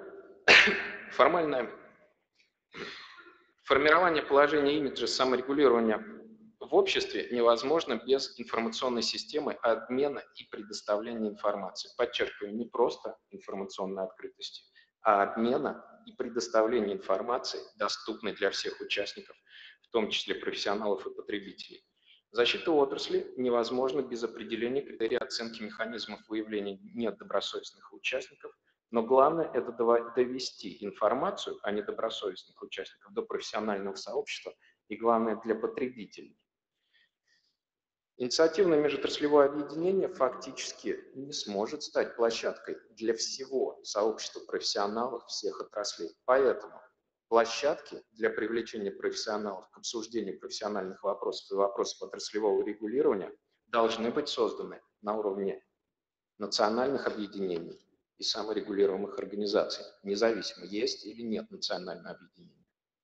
формирование положения имиджа саморегулирования в обществе невозможно без информационной системы обмена и предоставления информации. Подчеркиваю, не просто информационной открытости, а обмена и предоставления информации, доступной для всех участников, в том числе профессионалов и потребителей. Защита отрасли невозможна без определения критерий оценки механизмов выявления недобросовестных участников, но главное – это довести информацию о недобросовестных участниках до профессионального сообщества и, главное, для потребителей. Инициативное межотраслевое объединение фактически не сможет стать площадкой для всего сообщества профессионалов всех отраслей. Поэтому площадки для привлечения профессионалов к обсуждению профессиональных вопросов и вопросов отраслевого регулирования должны быть созданы на уровне национальных объединений и саморегулируемых организаций, независимо, есть или нет национальное объединение.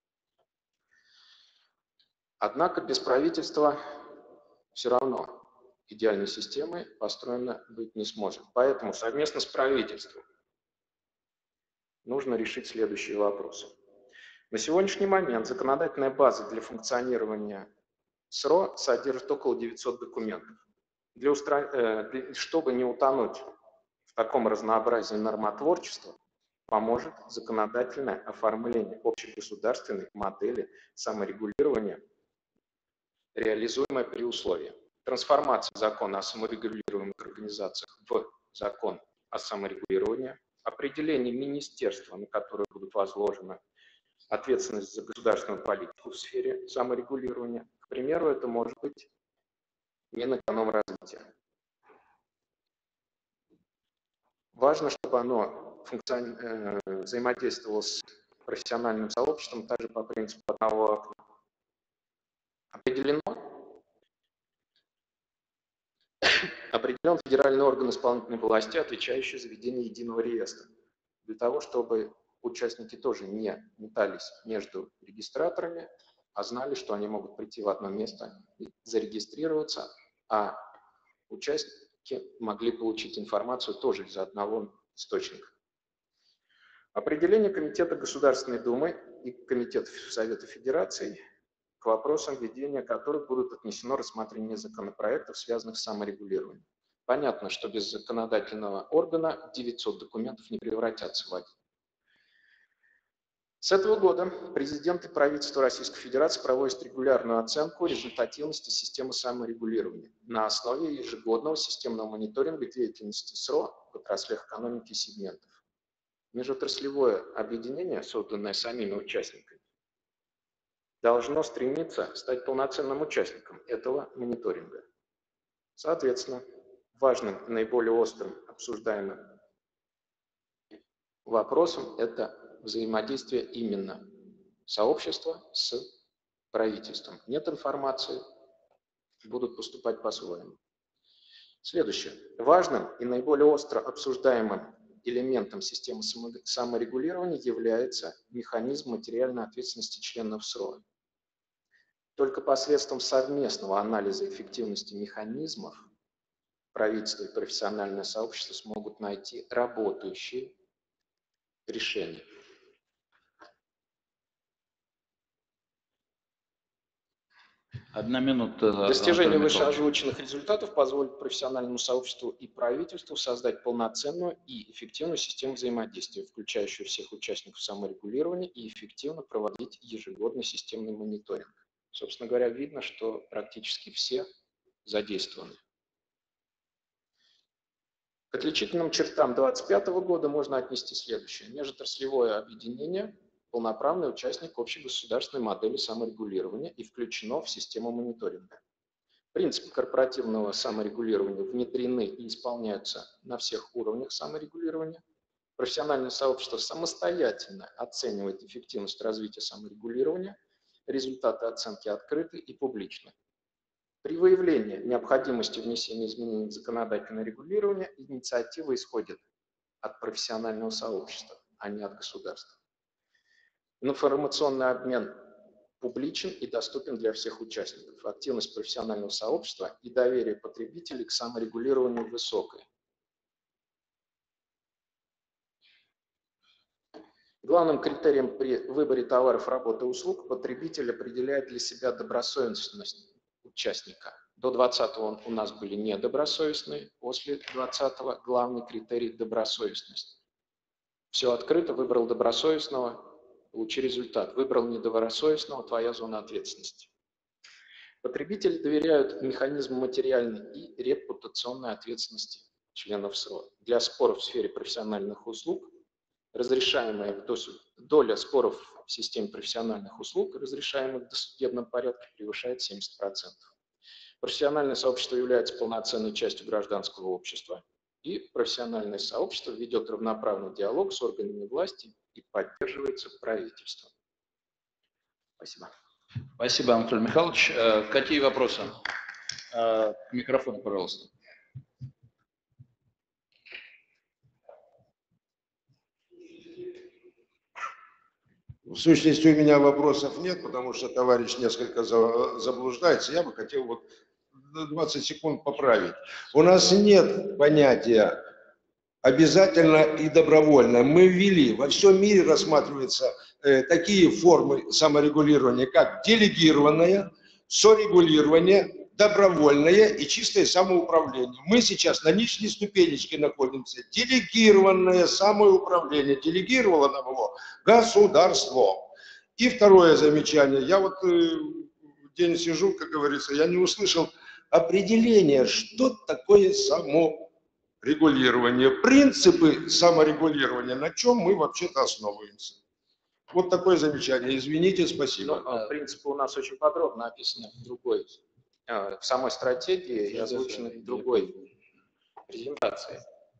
Однако без правительства все равно идеальной системы построена быть не сможет. Поэтому совместно с правительством нужно решить следующие вопросы. На сегодняшний момент законодательная база для функционирования СРО содержит около 900 документов. Чтобы не утонуть в таком разнообразии нормотворчества, поможет законодательное оформление общегосударственной модели саморегулирования, реализуемая при условии трансформации закона о саморегулируемых организациях в закон о саморегулировании, определение министерства, на которое будут возложены ответственность за государственную политику в сфере саморегулирования. К примеру, это может быть Минэкономразвития. Важно, чтобы оно взаимодействовало с профессиональным сообществом также по принципу одного окна. Определен федеральный орган исполнительной власти, отвечающий за ведение единого реестра, для того, чтобы участники тоже не метались между регистраторами, а знали, что они могут прийти в одно место и зарегистрироваться, а участники могли получить информацию тоже из одного источника. Определение Комитета Государственной Думы и Комитета Совета Федерации, к вопросам введения которых будут отнесено рассмотрение законопроектов, связанных с саморегулированием. Понятно, что без законодательного органа 900 документов не превратятся в один. С этого года президент и правительство Российской Федерации проводят регулярную оценку результативности системы саморегулирования на основе ежегодного системного мониторинга деятельности СРО в отраслях экономики и сегментов. Межотраслевое объединение, созданное самими участниками, должно стремиться стать полноценным участником этого мониторинга. Соответственно, важным, наиболее острым обсуждаемым вопросом это взаимодействие именно сообщества с правительством. Нет информации, будут поступать по-своему. Следующее. Важным и наиболее остро обсуждаемым элементом системы саморегулирования является механизм материальной ответственности членов СРО. Только посредством совместного анализа эффективности механизмов правительство и профессиональное сообщество смогут найти работающие решения. Одна минута. Достижение вышеозвученных результатов позволит профессиональному сообществу и правительству создать полноценную и эффективную систему взаимодействия, включающую всех участников саморегулирования, и эффективно проводить ежегодный системный мониторинг. Собственно говоря, видно, что практически все задействованы. К отличительным чертам 2025 года можно отнести следующее. Межотраслевое объединение – полноправный участник общегосударственной модели саморегулирования и включено в систему мониторинга. Принципы корпоративного саморегулирования внедрены и исполняются на всех уровнях саморегулирования. Профессиональное сообщество самостоятельно оценивает эффективность развития саморегулирования, результаты оценки открыты и публичны. При выявлении необходимости внесения изменений в законодательное регулирование инициатива исходит от профессионального сообщества, а не от государства. Информационный обмен публичен и доступен для всех участников. Активность профессионального сообщества и доверие потребителей к саморегулированию высокое. Главным критерием при выборе товаров, работ и услуг потребитель определяет для себя добросовестность участника. До 20-го у нас были недобросовестные, после 20-го главный критерий – добросовестность. Все открыто, выбрал добросовестного, получи результат. Выбрал недобросовестного, твоя зона ответственности. Потребители доверяют механизму материальной и репутационной ответственности членов СРО. Для споров в сфере профессиональных услуг разрешаемая доля споров в системе профессиональных услуг, разрешаемых в досудебном порядке, превышает 70%. Профессиональное сообщество является полноценной частью гражданского общества, и профессиональное сообщество ведет равноправный диалог с органами власти и поддерживается правительством. Спасибо. Спасибо, Анатолий Михайлович. Какие вопросы? К микрофону, пожалуйста. В сущности, у меня вопросов нет, потому что товарищ несколько заблуждается. Я бы хотел вот 20 секунд поправить. У нас нет понятия обязательно и добровольно. Мы ввели, во всем мире рассматриваются такие формы саморегулирования, как делегированное, сорегулирование, добровольное и чистое самоуправление. Мы сейчас на нижней ступенечке находимся. Делегированное самоуправление. Делегировало нам его государство. И второе замечание. Я вот день сижу, как говорится, я не услышал определения, что такое саморегулирование. Принципы саморегулирования, на чем мы вообще-то основываемся. Вот такое замечание. Извините, спасибо. Но, принципы у нас очень подробно описаны в самой стратегии и озвучены в другой презентации.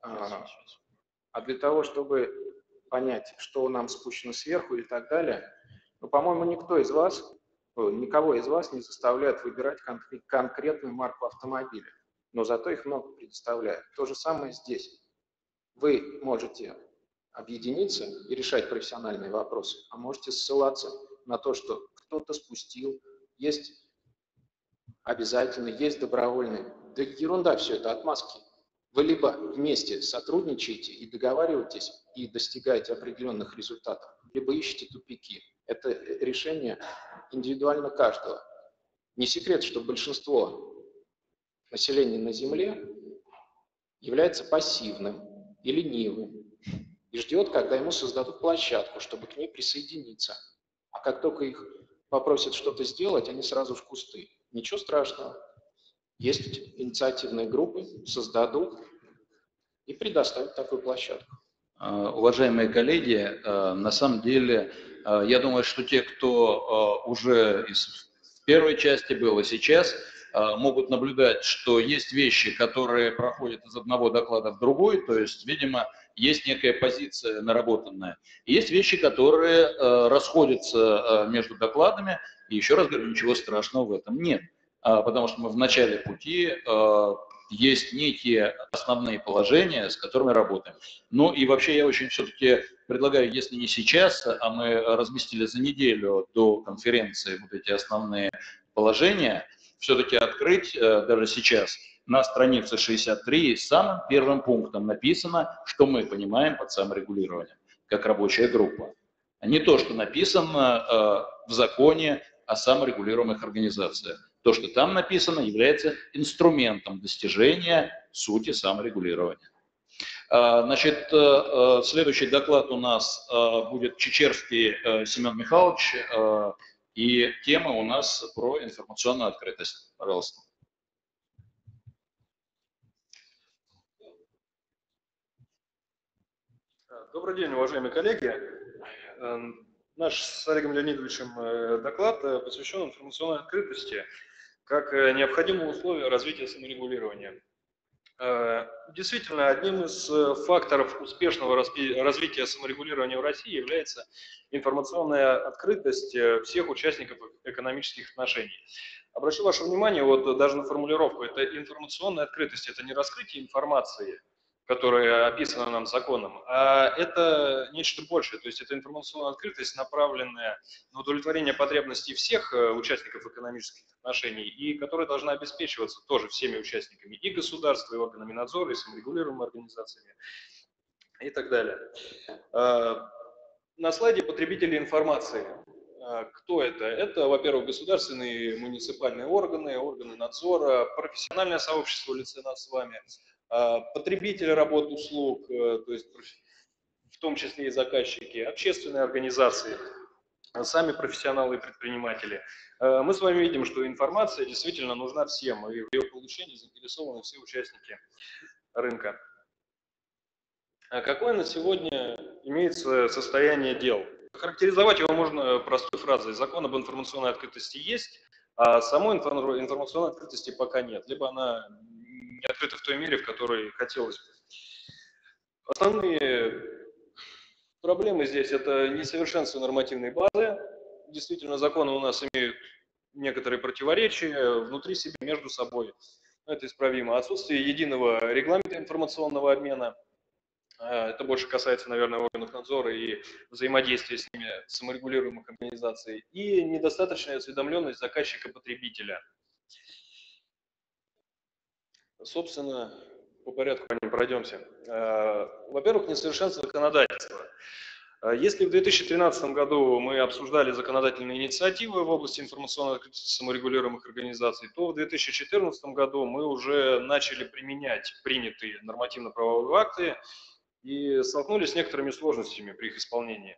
А для того, чтобы понять, что нам спущено сверху и так далее, ну, по-моему, никого из вас не заставляет выбирать конкретную марку автомобиля, но зато их много предоставляют. То же самое здесь. Вы можете объединиться и решать профессиональные вопросы, а можете ссылаться на то, что кто-то спустил, есть обязательно, есть добровольные. Да ерунда все это, отмазки. Вы либо вместе сотрудничаете и договариваетесь, и достигаете определенных результатов, либо ищете тупики. Это решение индивидуально каждого. Не секрет, что большинство населения на Земле является пассивным и ленивым и ждет, когда ему создадут площадку, чтобы к ней присоединиться. А как только их попросят что-то сделать, они сразу в кусты. Ничего страшного. Есть инициативные группы, создадут и предоставят такую площадку. Уважаемые коллеги, на самом деле, я думаю, что те, кто уже в первой части был и сейчас, могут наблюдать, что есть вещи, которые проходят из одного доклада в другой, то есть, видимо, есть некая позиция наработанная. И есть вещи, которые расходятся между докладами, и еще раз говорю, ничего страшного в этом нет, потому что мы в начале пути, есть некие основные положения, с которыми работаем. Ну и вообще я очень все-таки предлагаю, если не сейчас, а мы разместили за неделю до конференции вот эти основные положения, все-таки открыть даже сейчас на странице 63 самым первым пунктом написано, что мы понимаем под саморегулированием, как рабочая группа. А не то, что написано в законе о саморегулируемых организациях. То, что там написано, является инструментом достижения сути саморегулирования. Значит, следующий доклад у нас будет Чечерский Семен Михайлович, и тема у нас про информационную открытость. Пожалуйста. Добрый день, уважаемые коллеги. Наш с Олегом Леонидовичем доклад посвящен информационной открытости как необходимому условию развития саморегулирования. Действительно, одним из факторов успешного развития саморегулирования в России является информационная открытость всех участников экономических отношений. Обращу ваше внимание вот даже на формулировку. Это информационная открытость, это не раскрытие информации, которая описана нам законом, а это нечто большее. То есть это информационная открытость, направленная на удовлетворение потребностей всех участников экономических отношений, и которая должна обеспечиваться тоже всеми участниками, и государства, и органами надзора, и саморегулируемыми организациями, и так далее. На слайде потребители информации. Кто это? Это, во-первых, государственные муниципальные органы, органы надзора, профессиональное сообщество в лице нас с вами, потребители работ услуг, то есть в том числе и заказчики, общественные организации, сами профессионалы и предприниматели. Мы с вами видим, что информация действительно нужна всем, и в ее получении заинтересованы все участники рынка. А какое на сегодня имеется состояние дел? Характеризовать его можно простой фразой: закон об информационной открытости есть, а самой информационной открытости пока нет, либо она не открыта в той мере, в которой хотелось бы. Основные проблемы здесь — это несовершенство нормативной базы. Действительно, законы у нас имеют некоторые противоречия внутри себя, между собой. Но это исправимо. Отсутствие единого регламента информационного обмена. Это больше касается, наверное, органов надзора и взаимодействия с ними, саморегулируемых организаций. И недостаточная осведомленность заказчика-потребителя. Собственно, по порядку по ним пройдемся. Во-первых, несовершенство законодательства. Если в 2013 году мы обсуждали законодательные инициативы в области информационной открытости саморегулируемых организаций, то в 2014 году мы уже начали применять принятые нормативно-правовые акты и столкнулись с некоторыми сложностями при их исполнении.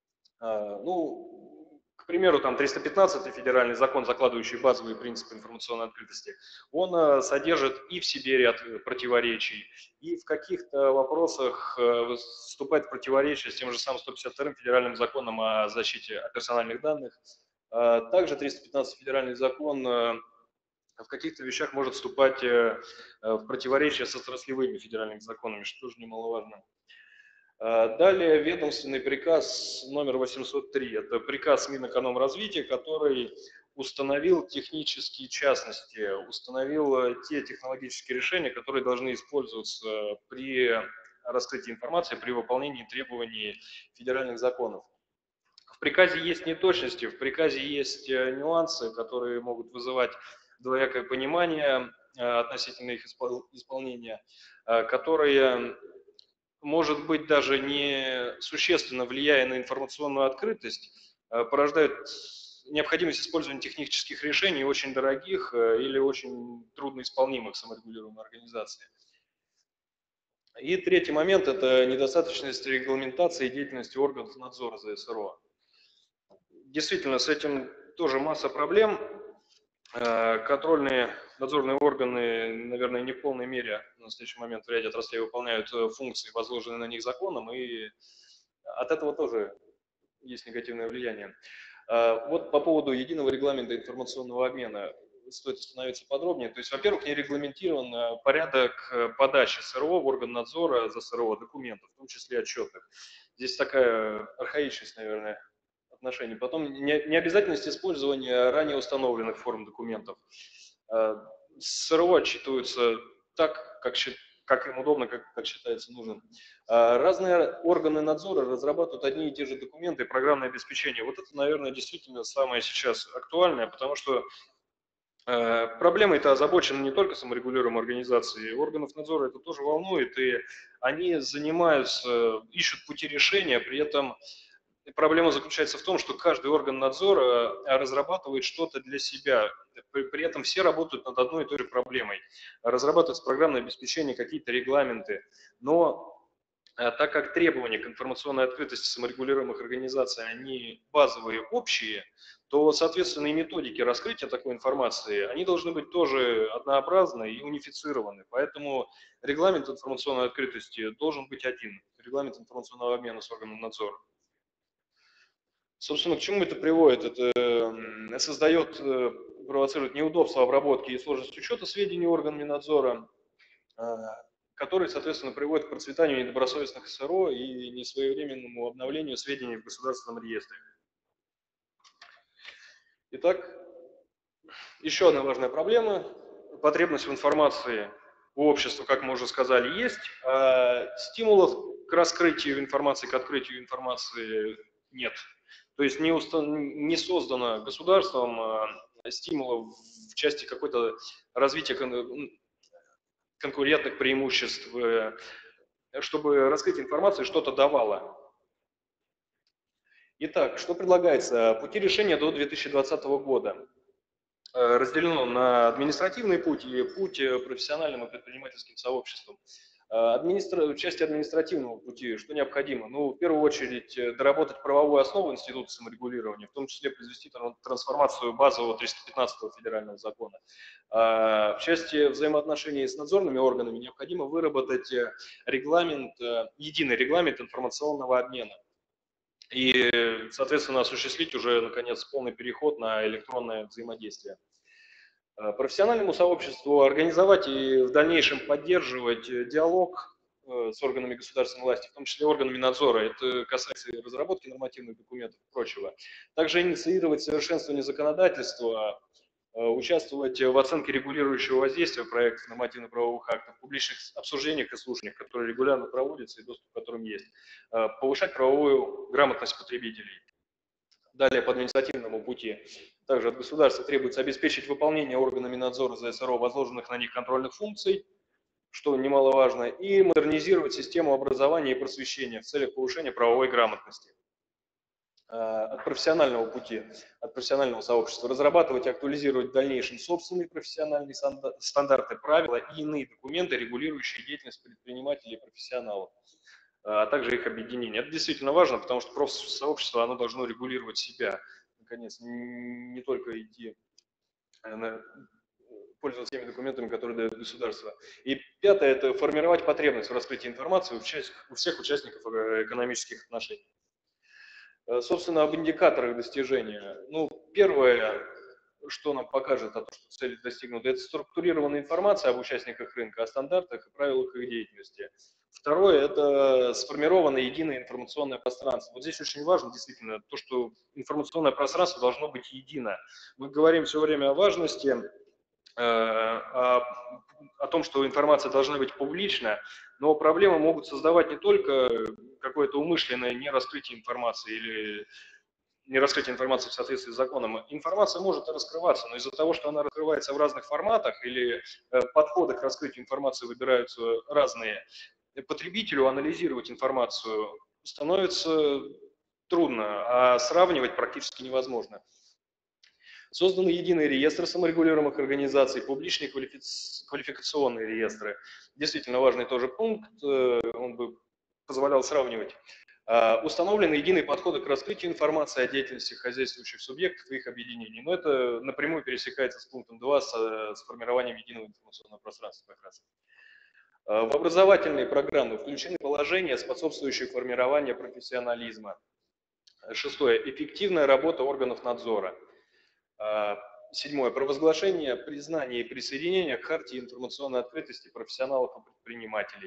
Ну, к примеру, там 315-й федеральный закон, закладывающий базовые принципы информационной открытости, он содержит и в себе ряд противоречий, и в каких-то вопросах вступает в противоречие с тем же самым 152-м федеральным законом о защите персональных данных. Также 315-й федеральный закон в каких-то вещах может вступать в противоречие с отраслевыми федеральными законами, что тоже немаловажно. Далее ведомственный приказ номер 803. Это приказ Минэкономразвития, который установил технические частности, установил те технологические решения, которые должны использоваться при раскрытии информации, при выполнении требований федеральных законов. В приказе есть неточности, в приказе есть нюансы, которые могут вызывать двоякое понимание относительно их исполнения, которые, может быть, даже не существенно влияя на информационную открытость, порождают необходимость использования технических решений, очень дорогих или очень трудноисполнимых саморегулируемой организации. И третий момент – это недостаточность регламентации деятельности органов надзора за СРО. Действительно, с этим тоже масса проблем. Контрольные надзорные органы, наверное, не в полной мере в настоящий момент в ряде отраслей выполняют функции, возложенные на них законом, и от этого тоже есть негативное влияние. Вот по поводу единого регламента информационного обмена стоит остановиться подробнее. То есть, во-первых, не регламентирован порядок подачи СРО в орган надзора за СРО документов, в том числе отчетных. Здесь такая архаичность, наверное, отношений. Потом необязательность использования ранее установленных форм документов. СРО отчитываются так, как им удобно, как считается нужным. Разные органы надзора разрабатывают одни и те же документы и программное обеспечение. Вот это, наверное, действительно самое сейчас актуальное, потому что проблемой это озабочены не только саморегулируемые организации, органов надзора это тоже волнует, и они занимаются, ищут пути решения, при этом проблема заключается в том, что каждый орган надзора разрабатывает что-то для себя. При этом все работают над одной и той же проблемой. Разрабатывается программное обеспечение, какие-то регламенты. Но так как требования к информационной открытости саморегулируемых организаций, они базовые, общие, то, соответственно, и методики раскрытия такой информации, они должны быть тоже однообразны и унифицированы. Поэтому регламент информационной открытости должен быть один. Регламент информационного обмена с органом надзора. Собственно, к чему это приводит? Это создает, провоцирует неудобства обработки и сложность учета сведений органами надзора, которые, соответственно, приводят к процветанию недобросовестных СРО и несвоевременному обновлению сведений в государственном реестре. Итак, еще одна важная проблема. Потребность в информации у общества, как мы уже сказали, есть. А стимулов к раскрытию информации, к открытию информации нет. То есть не создано государством стимулов в части какой-то развития конкурентных преимуществ, чтобы раскрыть информацию что-то давало. Итак, что предлагается? Пути решения до 2020 года разделено на административный путь и путь профессиональным и предпринимательским сообществам. В части административного пути что необходимо? Ну, в первую очередь, доработать правовую основу института саморегулирования, в том числе произвести трансформацию базового 315-го федерального закона. В части взаимоотношений с надзорными органами необходимо выработать единый регламент информационного обмена и, соответственно, осуществить уже, наконец, полный переход на электронное взаимодействие. Профессиональному сообществу организовать и в дальнейшем поддерживать диалог с органами государственной власти, в том числе органами надзора. Это касается и разработки нормативных документов и прочего. Также инициировать совершенствование законодательства, участвовать в оценке регулирующего воздействия проектов нормативно-правовых актов, публичных обсуждениях и слушаниях, которые регулярно проводятся и доступ к которым есть, повышать правовую грамотность потребителей. Далее, по административному пути. Также от государства требуется обеспечить выполнение органами надзора ЗСРО возложенных на них контрольных функций, что немаловажно, и модернизировать систему образования и просвещения в целях повышения правовой грамотности. От профессионального пути, от профессионального сообщества разрабатывать и актуализировать в дальнейшем собственные профессиональные стандарты, правила и иные документы, регулирующие деятельность предпринимателей и профессионалов, а также их объединение. Это действительно важно, потому что профсообщество, оно должно регулировать себя, наконец, не только идти пользоваться теми документами, которые дает государство. И пятое – это формировать потребность в раскрытии информации у всех участников экономических отношений. Собственно, об индикаторах достижения. Ну, первое, что нам покажет о том, что цели достигнуты, это структурированная информация об участниках рынка, о стандартах и правилах их деятельности. Второе – это сформированное единое информационное пространство. Вот здесь очень важно действительно то, что информационное пространство должно быть едино. Мы говорим все время о важности, о том, что информация должна быть публична, но проблемы могут создавать не только какое-то умышленное нераскрытие информации или нераскрытие информации в соответствии с законом. Информация может раскрываться, но из-за того, что она раскрывается в разных форматах или подходы к раскрытию информации выбираются разные, потребителю анализировать информацию становится трудно, а сравнивать практически невозможно. Созданы единые реестры саморегулируемых организаций, публичные квалификационные реестры. Действительно важный тоже пункт, он бы позволял сравнивать. Установлены единые подходы к раскрытию информации о деятельности хозяйствующих субъектов и их объединений. Но это напрямую пересекается с пунктом 2, с формированием единого информационного пространства как раз. В образовательные программы включены положения, способствующие формированию профессионализма. Шестое. Эффективная работа органов надзора. Седьмое. Провозглашение, признание и присоединение к хартии информационной открытости профессионалов и предпринимателей.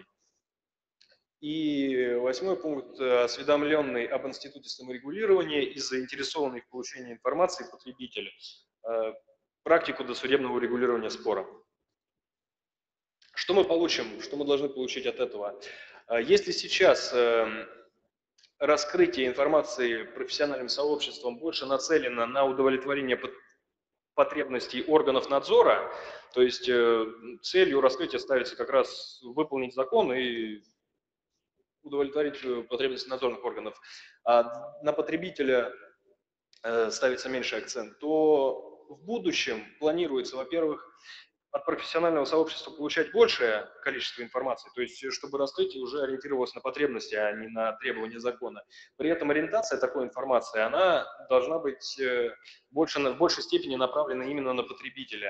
И восьмой пункт. Осведомленный об институте саморегулирования и заинтересованный в получении информации потребителя. Практику досудебного урегулирования спора. Что мы получим, что мы должны получить от этого? Если сейчас раскрытие информации профессиональным сообществом больше нацелено на удовлетворение потребностей органов надзора, то есть целью раскрытия ставится как раз выполнить закон и удовлетворить потребности надзорных органов, а на потребителя ставится меньший акцент, то в будущем планируется, во-первых, от профессионального сообщества получать большее количество информации, то есть чтобы раскрытие уже ориентировалось на потребности, а не на требования закона. При этом ориентация такой информации, она должна быть в большей степени направлена именно на потребителя.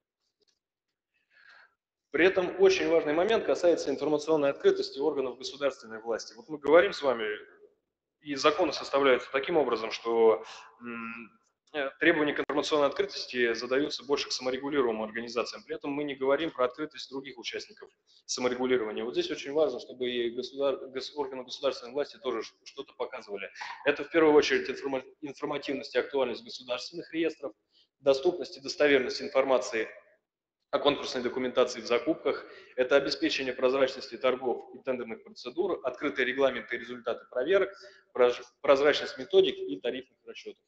При этом очень важный момент касается информационной открытости органов государственной власти. Вот мы говорим с вами, и законы составляются таким образом, что требования к информационной открытости задаются больше к саморегулируемым организациям. При этом мы не говорим про открытость других участников саморегулирования. Вот здесь очень важно, чтобы и органы государственной власти тоже что-то показывали. Это в первую очередь информативность и актуальность государственных реестров, доступность и достоверность информации о конкурсной документации в закупках, это обеспечение прозрачности торгов и тендерных процедур, открытые регламенты и результаты проверок, прозрачность методик и тарифных расчетов.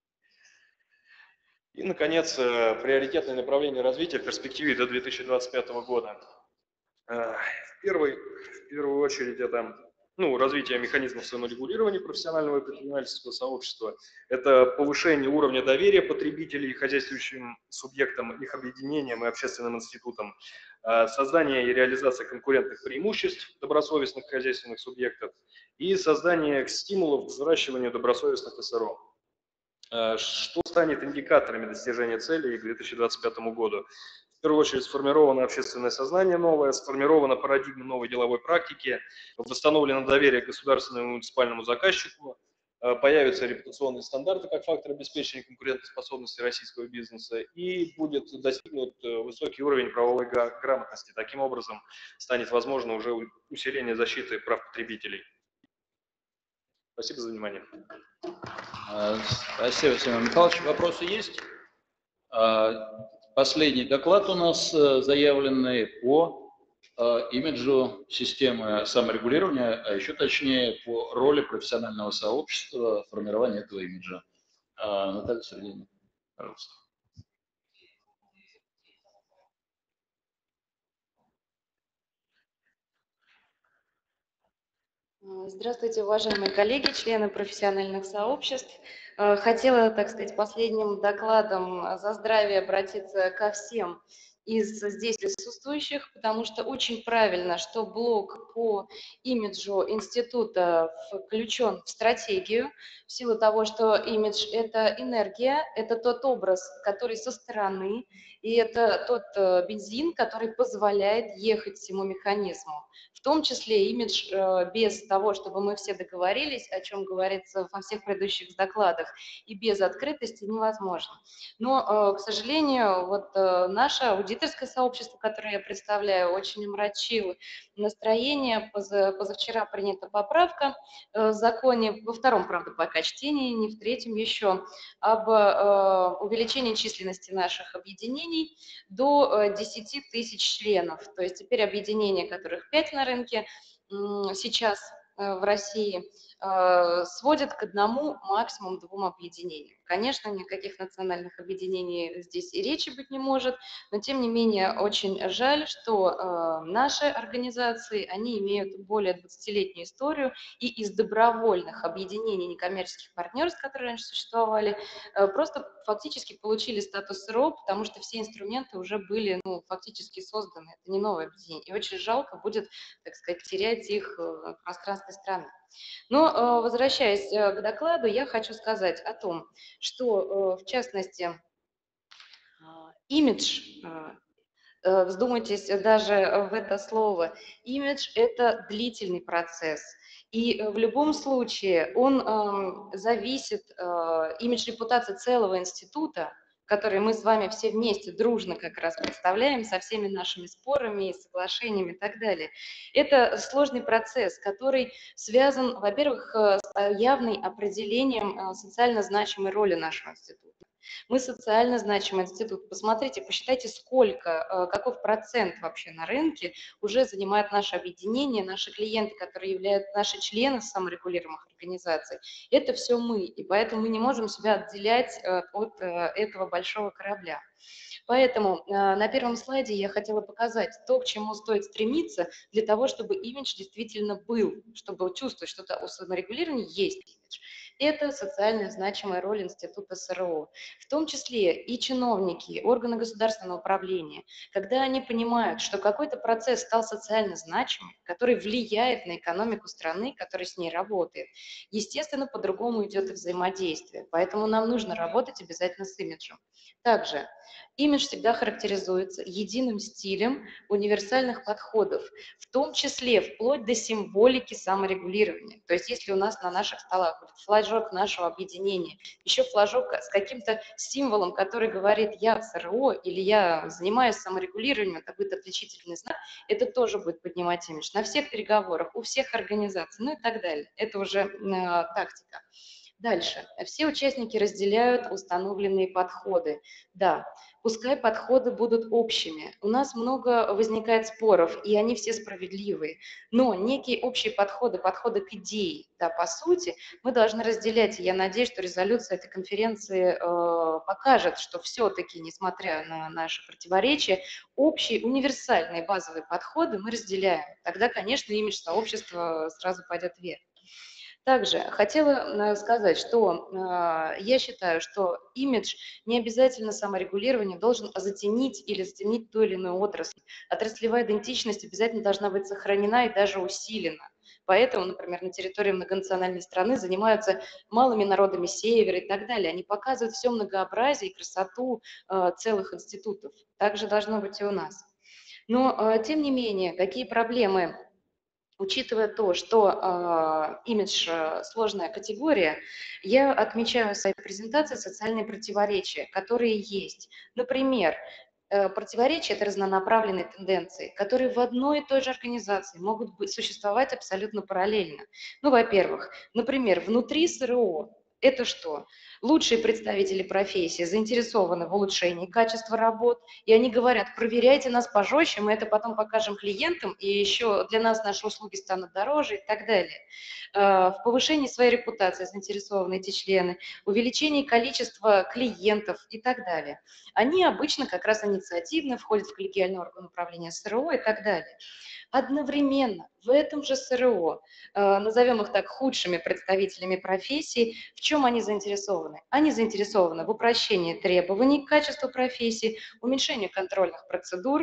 И, наконец, приоритетные направления развития в перспективе до 2025 года. В первую очередь это развитие механизмов саморегулирования профессионального и предпринимательского сообщества, это повышение уровня доверия потребителей хозяйствующим субъектам, их объединениям и общественным институтам, создание и реализация конкурентных преимуществ добросовестных хозяйственных субъектов и создание стимулов к взращиванию добросовестных СРО. Что станет индикаторами достижения целей к 2025 году? В первую очередь сформировано общественное сознание новое, сформирована парадигма новой деловой практики, восстановлено доверие к государственному и муниципальному заказчику, появятся репутационные стандарты как фактор обеспечения конкурентоспособности российского бизнеса и будет достигнут высокий уровень правовой грамотности. Таким образом, станет возможно уже усиление защиты прав потребителей. Спасибо за внимание. Спасибо, Семен Михайлович. Вопросы есть? Последний доклад у нас заявленный по имиджу системы саморегулирования, а еще точнее по роли профессионального сообщества в формировании этого имиджа. Наталья Сергеевна, пожалуйста. Здравствуйте, уважаемые коллеги, члены профессиональных сообществ. Хотела, так сказать, последним докладом за здравие обратиться ко всем из здесь присутствующих, потому что очень правильно, что блок по имиджу института включен в стратегию, в силу того, что имидж – это энергия, это тот образ, который со стороны, и это тот бензин, который позволяет ехать всему механизму. В том числе имидж без того, чтобы мы все договорились, о чем говорится во всех предыдущих докладах, и без открытости невозможно. Но, к сожалению, вот наше аудиторское сообщество, которое я представляю, очень омрачило настроение. Позавчера принята поправка в законе, во втором, правда, пока чтении, не в третьем еще, об увеличении численности наших объединений до 10 тысяч членов. То есть теперь объединения, которых 5 на рынке сейчас в России, сводят к одному, максимум 2 объединениям. Конечно, никаких национальных объединений здесь и речи быть не может, но тем не менее очень жаль, что наши организации, они имеют более 20-летнюю историю, и из добровольных объединений некоммерческих партнерств, которые раньше существовали, просто фактически получили статус СРО, потому что все инструменты уже были фактически созданы. Это не новое объединение. И очень жалко будет, так сказать, терять их в пространстве страны. Но, возвращаясь к докладу, я хочу сказать о том, что, в частности, имидж, вдумайтесь даже в это слово, имидж – это длительный процесс. И в любом случае он зависит, имидж репутации целого института, который мы с вами все вместе дружно как раз представляем со всеми нашими спорами и соглашениями и так далее. Это сложный процесс, который связан, во-первых, с явным определением социально значимой роли нашего института. Мы социально значимый институт. Посмотрите, посчитайте, каков процент вообще на рынке уже занимает наше объединение, наши клиенты, которые являются наши члены саморегулируемых организаций. Это все мы, и поэтому мы не можем себя отделять от этого большого корабля. Поэтому на первом слайде я хотела показать то, к чему стоит стремиться для того, чтобы имидж действительно был, чтобы чувствовать, что у саморегулирования есть имидж. Это социально значимая роль института СРО, в том числе и чиновники, органы государственного управления, когда они понимают, что какой-то процесс стал социально значимым, который влияет на экономику страны, который с ней работает, естественно, по-другому идет и взаимодействие, поэтому нам нужно работать обязательно с имиджем. Также имидж всегда характеризуется единым стилем универсальных подходов, в том числе вплоть до символики саморегулирования. То есть если у нас на наших столах будет флажок нашего объединения, еще флажок с каким-то символом, который говорит «я СРО» или «я занимаюсь саморегулированием», это будет отличительный знак, это тоже будет поднимать имидж на всех переговорах, у всех организаций, ну и так далее. Это уже тактика. Дальше. Все участники разделяют установленные подходы. Да, Пускай подходы будут общими. У нас много возникает споров, и они все справедливые. Но некие общие подходы, подходы к идее, да, по сути, мы должны разделять. И я надеюсь, что резолюция этой конференции покажет, что все-таки, несмотря на наши противоречия, общие, универсальные базовые подходы мы разделяем. Тогда, конечно, имидж сообщества сразу пойдет вверх. Также хотела сказать, что я считаю, что имидж не обязательно саморегулирование должен затенить или затемнить ту или иную отрасль. Отраслевая идентичность обязательно должна быть сохранена и даже усилена. Поэтому, например, на территории многонациональной страны занимаются малыми народами севера и так далее. Они показывают все многообразие и красоту целых институтов. Так же должно быть и у нас. Но, тем не менее, какие проблемы? Учитывая то, что имидж сложная категория, я отмечаю в своей презентации социальные противоречия, которые есть. Например, противоречия – это разнонаправленные тенденции, которые в одной и той же организации могут существовать абсолютно параллельно. Ну, во-первых, например, внутри СРО это что? Лучшие представители профессии заинтересованы в улучшении качества работ, и они говорят, проверяйте нас пожестче, мы это потом покажем клиентам, и еще для нас наши услуги станут дороже и так далее. В повышении своей репутации заинтересованы эти члены, увеличении количества клиентов и так далее. Они обычно как раз инициативно входят в коллегиальный орган управления СРО и так далее. Одновременно в этом же СРО, назовем их так, худшими представителями профессии, в чем они заинтересованы? Они заинтересованы в упрощении требований к качеству профессии, уменьшении контрольных процедур.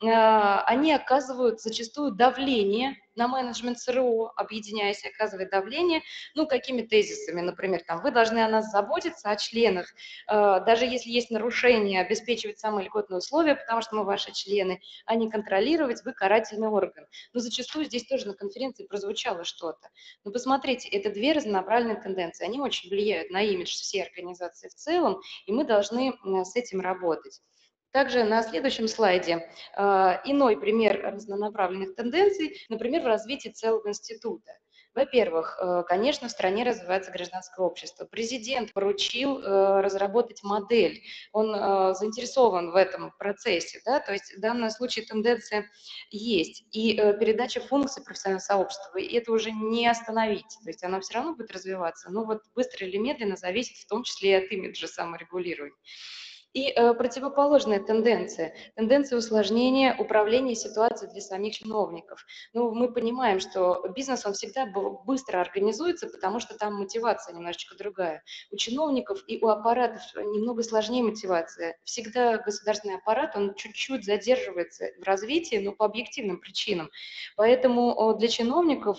Они оказывают зачастую давление на менеджмент СРО, объединяясь, оказывает давление, ну, какими тезисами, например, там, вы должны о нас заботиться, о членах, даже если есть нарушения, обеспечивать самые льготные условия, потому что мы ваши члены, а не контролировать, вы карательный орган. Но зачастую здесь тоже на конференции прозвучало что-то. Но посмотрите, это две разнонаправленные тенденции, они очень влияют на имидж всей организации в целом, и мы должны с этим работать. Также на следующем слайде иной пример разнонаправленных тенденций, например, в развитии целого института. Во-первых, конечно, в стране развивается гражданское общество. Президент поручил разработать модель, он заинтересован в этом процессе, да? То есть в данном случае тенденция есть. И передача функций профессионального сообщества, и это уже не остановить, то есть она все равно будет развиваться, но вот быстро или медленно зависит в том числе и от имиджа саморегулирования. И противоположная тенденция усложнения управления ситуацией для самих чиновников. Ну, мы понимаем, что бизнес, он всегда быстро организуется, потому что там мотивация немножечко другая. У чиновников и у аппаратов немного сложнее мотивация. Всегда государственный аппарат, он чуть-чуть задерживается в развитии, но по объективным причинам. Поэтому для чиновников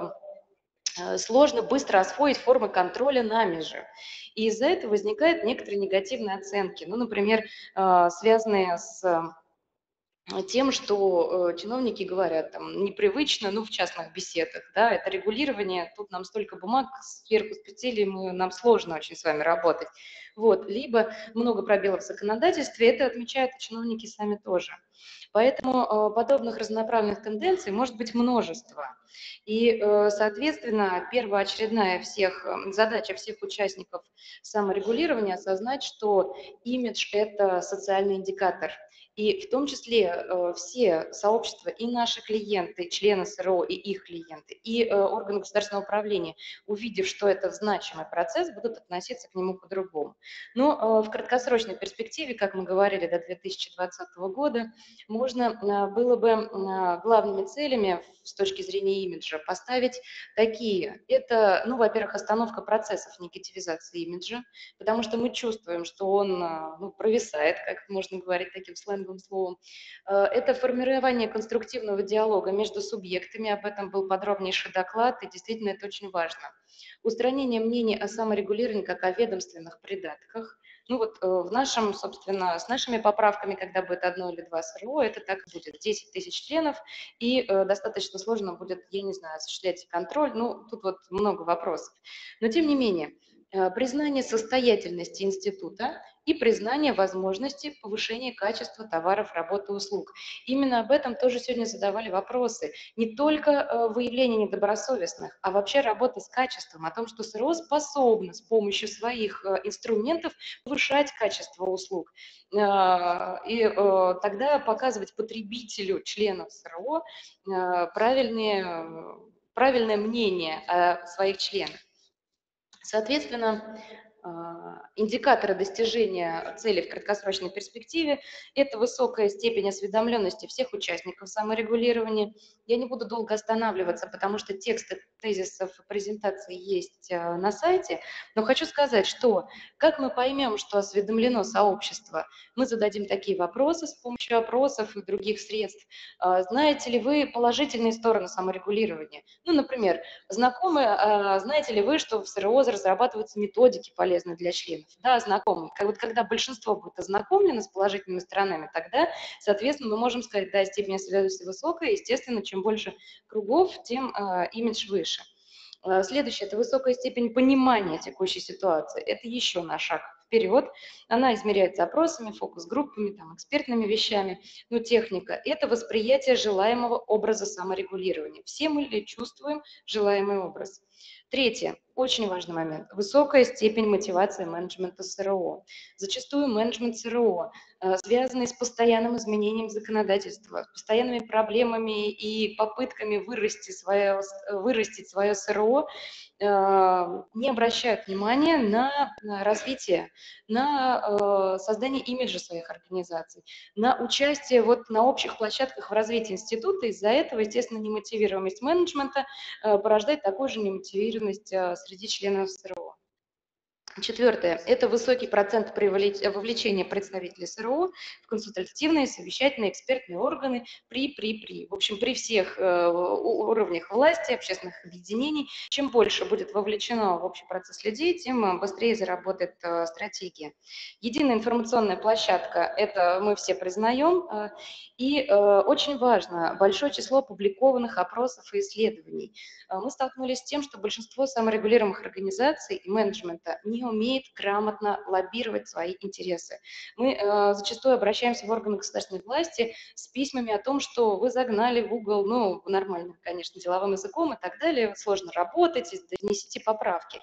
сложно быстро освоить формы контроля нами же. И из-за этого возникают некоторые негативные оценки, ну, например, связанные с тем, что чиновники говорят, там, непривычно, ну, в частных беседах, да, это регулирование, тут нам столько бумаг сверху спустили, нам сложно очень с вами работать. Вот, либо много пробелов в законодательстве, это отмечают чиновники сами тоже. Поэтому подобных разнонаправленных тенденций может быть множество. И, соответственно, первоочередная задача всех участников саморегулирования осознать, что имидж – это социальный индикатор. И в том числе все сообщества, и наши клиенты, члены СРО, и их клиенты, и органы государственного управления, увидев, что это значимый процесс, будут относиться к нему по-другому. Но в краткосрочной перспективе, как мы говорили, до 2020 года, можно было бы главными целями с точки зрения имиджа поставить такие. Это, ну, во-первых, остановка процессов негативизации имиджа, потому что мы чувствуем, что он провисает, как можно говорить таким сленговым словом. Это формирование конструктивного диалога между субъектами, об этом был подробнейший доклад, и действительно это очень важно. Устранение мнений о саморегулировании как о ведомственных придатках. Ну вот в нашем, собственно, с нашими поправками, когда будет одно или два СРО, это так и будет. 10 тысяч членов, и достаточно сложно будет, я не знаю, осуществлять контроль. Ну, тут вот много вопросов. Но тем не менее, признание состоятельности института и признание возможности повышения качества товаров, работ и услуг. Именно об этом тоже сегодня задавали вопросы. Не только выявление недобросовестных, а вообще работа с качеством, о том, что СРО способна с помощью своих инструментов повышать качество услуг. И тогда показывать потребителю, членам СРО, правильное мнение о своих членах. Соответственно, индикаторы достижения целей в краткосрочной перспективе – это высокая степень осведомленности всех участников саморегулирования. Я не буду долго останавливаться, потому что тексты тезисов презентации есть на сайте, но хочу сказать, что как мы поймем, что осведомлено сообщество, мы зададим такие вопросы с помощью опросов и других средств. Знаете ли вы положительные стороны саморегулирования? Ну, например, знаете ли вы, что в СРО разрабатываются методики полезные для членов? Да, знакомы. Когда большинство будет ознакомлено с положительными сторонами, тогда, соответственно, мы можем сказать, да, степень осведомленности высокая, естественно, чем больше кругов, тем имидж выше. Следующее – это высокая степень понимания текущей ситуации. Это еще на шаг вперед. Она измеряется опросами, фокус-группами, экспертными вещами. Но техника – это восприятие желаемого образа саморегулирования. Все мы ли чувствуем желаемый образ? Третье, очень важный момент, высокая степень мотивации менеджмента СРО. Зачастую менеджмент СРО, связанный с постоянным изменением законодательства, с постоянными проблемами и попытками вырастить свое СРО, не обращают внимания на развитие, на создание имиджа своих организаций, на участие на общих площадках в развитии института. Из-за этого, естественно, немотивированность менеджмента порождает такую же немотивированность среди членов СРО. Четвертое – это высокий процент вовлечения представителей СРО в консультативные, совещательные, экспертные органы В общем, при всех уровнях власти, общественных объединений. Чем больше будет вовлечено в общий процесс людей, тем быстрее заработает стратегия. Единая информационная площадка – это мы все признаем. И очень важно большое число опубликованных опросов и исследований. Мы столкнулись с тем, что большинство саморегулируемых организаций и менеджмента не умеет грамотно лоббировать свои интересы. Мы зачастую обращаемся в органы государственной власти с письмами о том, что вы загнали в угол, нормальным, конечно, деловым языком и так далее, сложно работать, внесите поправки.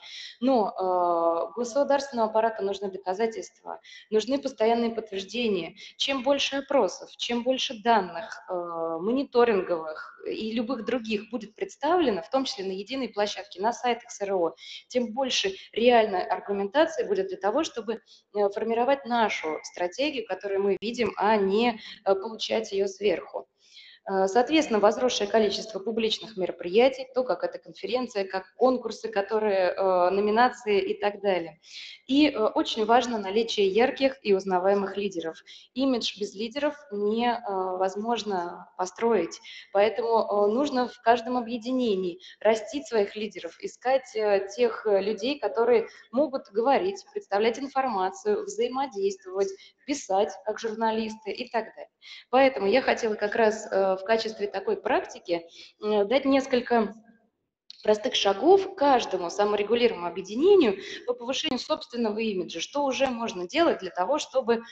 Но государственному аппарату нужны доказательства, нужны постоянные подтверждения. Чем больше опросов, чем больше данных мониторинговых и любых других будет представлено, в том числе на единой площадке, на сайтах СРО, тем больше реальной аргументации будет для того, чтобы формировать нашу стратегию, которую мы видим, а не получать ее сверху. Соответственно, возросшее количество публичных мероприятий, то, как это конференция, как конкурсы, номинации и так далее. И очень важно наличие ярких и узнаваемых лидеров. Имидж без лидеров невозможно построить, поэтому нужно в каждом объединении растить своих лидеров, искать тех людей, которые могут говорить, представлять информацию, взаимодействовать, писать как журналисты и так далее. Поэтому я хотела как раз в качестве такой практики дать несколько простых шагов каждому саморегулируемому объединению по повышению собственного имиджа, что уже можно делать для того, чтобы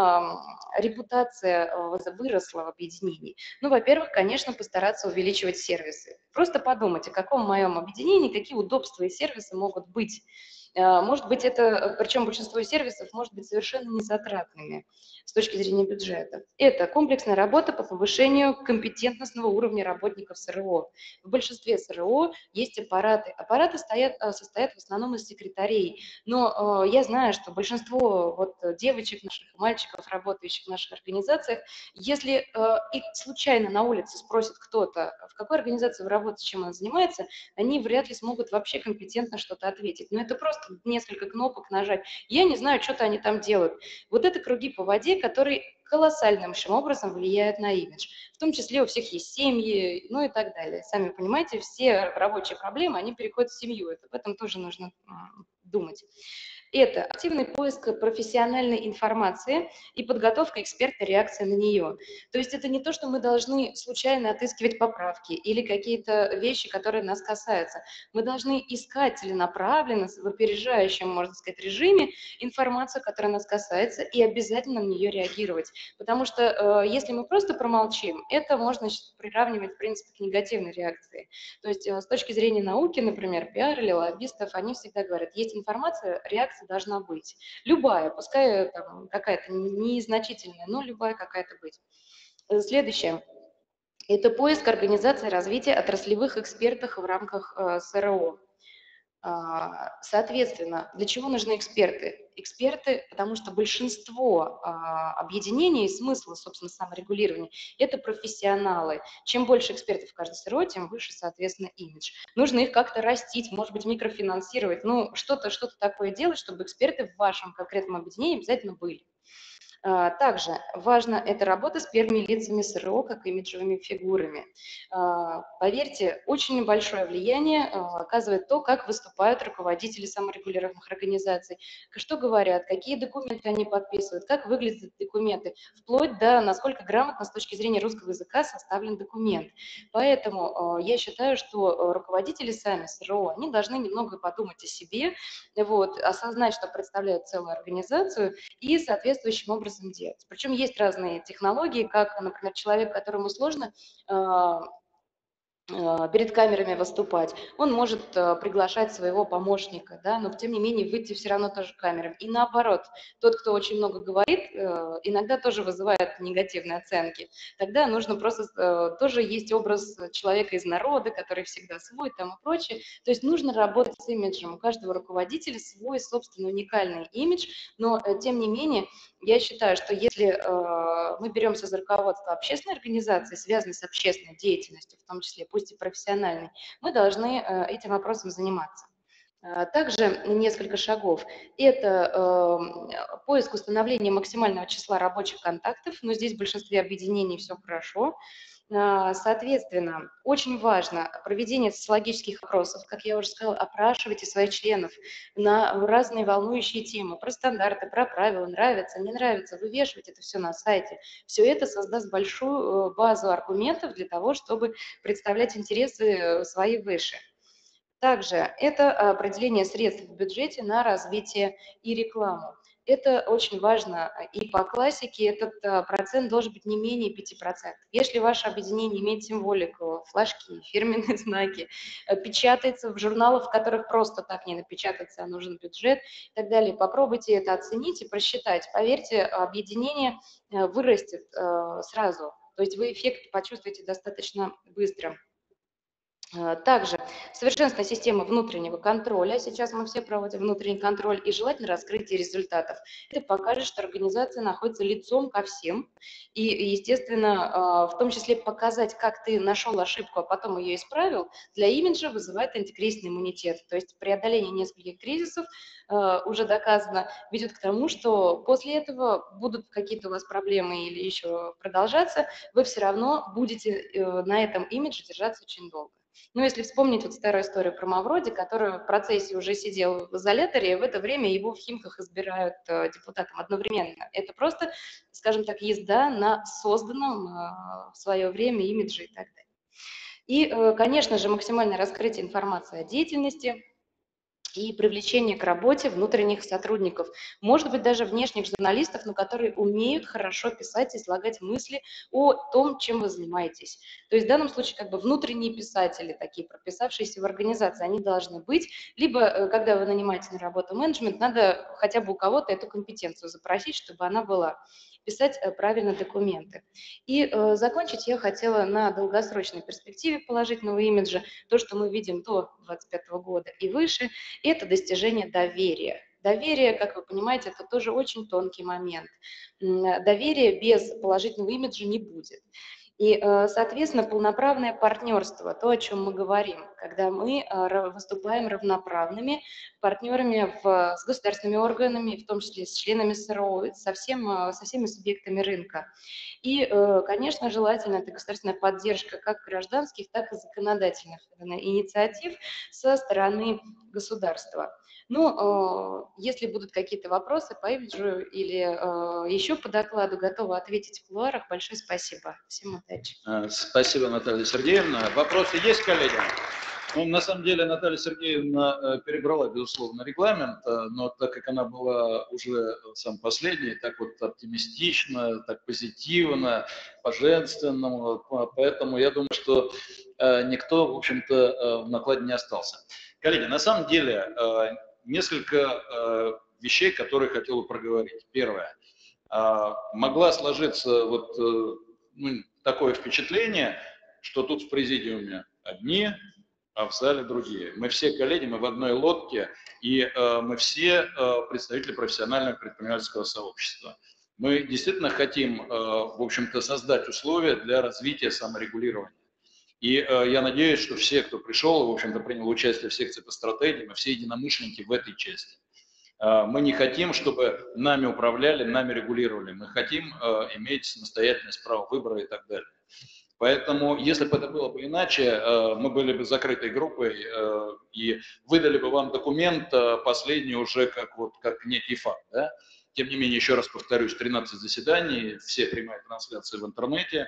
репутация выросла в объединении. Во-первых, конечно, постараться увеличивать сервисы. Просто подумать, о каком моем объединении, какие удобства и сервисы могут быть. Может быть, причем большинство сервисов может быть совершенно незатратными с точки зрения бюджета. Это комплексная работа по повышению компетентностного уровня работников СРО. В большинстве СРО есть аппараты. Аппараты состоят в основном из секретарей. Но я знаю, что большинство девочек наших, мальчиков, работающих в наших организациях, если их случайно на улице спросит кто-то, в какой организации вы работаете, чем она занимается, они вряд ли смогут вообще компетентно что-то ответить. Но это просто несколько кнопок нажать. Я не знаю, что-то они там делают. Это круги по воде, которые колоссальным образом влияют на имидж. В том числе у всех есть семьи, и так далее. Сами понимаете, все рабочие проблемы, они переходят в семью. Об этом тоже нужно думать. Это активный поиск профессиональной информации и подготовка эксперта реакции на нее. То есть это не то, что мы должны случайно отыскивать поправки или какие-то вещи, которые нас касаются. Мы должны искать целенаправленно, в опережающем, можно сказать, режиме информацию, которая нас касается, и обязательно на нее реагировать. Потому что если мы просто промолчим, это можно приравнивать, в принципе, к негативной реакции. То есть с точки зрения науки, например, пиар или лоббистов, они всегда говорят, есть информация, реакция должна быть. Любая, пускай там, какая-то незначительная, но любая какая-то быть. Следующее. Это поиск организации развития отраслевых экспертов в рамках СРО. Соответственно, для чего нужны эксперты? Эксперты, потому что большинство объединений, смысла, собственно, саморегулирования – это профессионалы. Чем больше экспертов в каждой СРО, тем выше, соответственно, имидж. Нужно их как-то растить, может быть, микрофинансировать, ну, что-то такое делать, чтобы эксперты в вашем конкретном объединении обязательно были. Также важно это работа с первыми лицами СРО, как имиджевыми фигурами. Поверьте, очень большое влияние оказывает то, как выступают руководители саморегулируемых организаций, что говорят, какие документы они подписывают, как выглядят документы, вплоть до насколько грамотно с точки зрения русского языка составлен документ. Поэтому я считаю, что руководители сами СРО, они должны немного подумать о себе, вот, осознать, что представляют целую организацию и соответствующим образом делать. Причем есть разные технологии, как, например, человек, которому сложно перед камерами выступать, он может приглашать своего помощника, да, но тем не менее выйти все равно тоже к камерам. И наоборот, тот, кто очень много говорит, иногда тоже вызывает негативные оценки. Тогда нужно просто, тоже есть образ человека из народа, который всегда свой там и прочее. То есть нужно работать с имиджем. У каждого руководителя свой собственный уникальный имидж, но тем не менее я считаю, что если мы беремся за руководство общественной организации, связанной с общественной деятельностью, в том числе, пусть и профессиональной, мы должны этим вопросом заниматься. Также несколько шагов. Это поиск установления максимального числа рабочих контактов, но здесь в большинстве объединений все хорошо. Соответственно, очень важно проведение социологических опросов, как я уже сказала, опрашивайте своих членов на разные волнующие темы, про стандарты, про правила, нравится, не нравится, вывешивать это все на сайте. Все это создаст большую базу аргументов для того, чтобы представлять интересы свои выше. Также это определение средств в бюджете на развитие и рекламу. Это очень важно, и по классике этот процент должен быть не менее 5%. Если ваше объединение имеет символику, флажки, фирменные знаки, печатается в журналах, в которых просто так не напечататься, а нужен бюджет и так далее, попробуйте это оценить и просчитать. Поверьте, объединение вырастет сразу, то есть вы эффект почувствуете достаточно быстро. Также совершенствование системы внутреннего контроля. Сейчас мы все проводим внутренний контроль и желательно раскрытие результатов. Это покажет, что организация находится лицом ко всем. И, естественно, в том числе показать, как ты нашел ошибку, а потом ее исправил, для имиджа вызывает антикризисный иммунитет. То есть преодоление нескольких кризисов уже доказано, ведет к тому, что после этого будут какие-то у вас проблемы или еще продолжаться, вы все равно будете на этом имидже держаться очень долго. Ну, если вспомнить вот старую историю про Мавроди, который в процессе уже сидел в изоляторе, и в это время его в Химках избирают депутатом одновременно. Это просто, скажем так, езда на созданном в свое время имидже и так далее. И, конечно же, максимальное раскрытие информации о деятельности и привлечение к работе внутренних сотрудников, может быть, даже внешних журналистов, но которые умеют хорошо писать, излагать мысли о том, чем вы занимаетесь. То есть в данном случае как бы внутренние писатели, такие прописавшиеся в организации, они должны быть, либо когда вы нанимаете на работу менеджмент, надо хотя бы у кого-то эту компетенцию запросить, чтобы она была, писать правильно документы. И закончить я хотела на долгосрочной перспективе положительного имиджа, то, что мы видим до 2025 года и выше, это достижение доверия. Доверие, как вы понимаете, это тоже очень тонкий момент. Доверия без положительного имиджа не будет. И, соответственно, полноправное партнерство, то, о чем мы говорим, когда мы выступаем равноправными партнерами с государственными органами, в том числе с членами СРО, со всеми субъектами рынка. И, конечно, желательно это государственная поддержка как гражданских, так и законодательных инициатив со стороны государства. Ну, если будут какие-то вопросы по имиджу или еще по докладу, готова ответить в кулуарах. Большое спасибо. Всем удачи. Спасибо, Наталья Сергеевна. Вопросы есть, коллеги? Ну, на самом деле, Наталья Сергеевна перебрала, безусловно, регламент, но так как она была уже сам последний, так вот оптимистично, так позитивно, по-женственному, поэтому я думаю, что никто, в общем-то, в накладе не остался. Коллеги, на самом деле, несколько вещей, которые хотел бы проговорить. Первое. Могла сложиться вот такое впечатление, что тут в президиуме одни, а в зале другие. Мы все коллеги, мы в одной лодке, и мы все представители профессионального предпринимательского сообщества. Мы действительно хотим, в общем-то, создать условия для развития саморегулирования. И я надеюсь, что все, кто пришел, в общем-то, принял участие в секции по стратегии, мы все единомышленники в этой части. Мы не хотим, чтобы нами управляли, нами регулировали. Мы хотим иметь самостоятельность, право выбора и так далее. Поэтому, если бы это было бы иначе, мы были бы закрытой группой и выдали бы вам документ последний уже как некий факт. Да? Тем не менее, еще раз повторюсь, 13 заседаний, все прямые трансляции в интернете,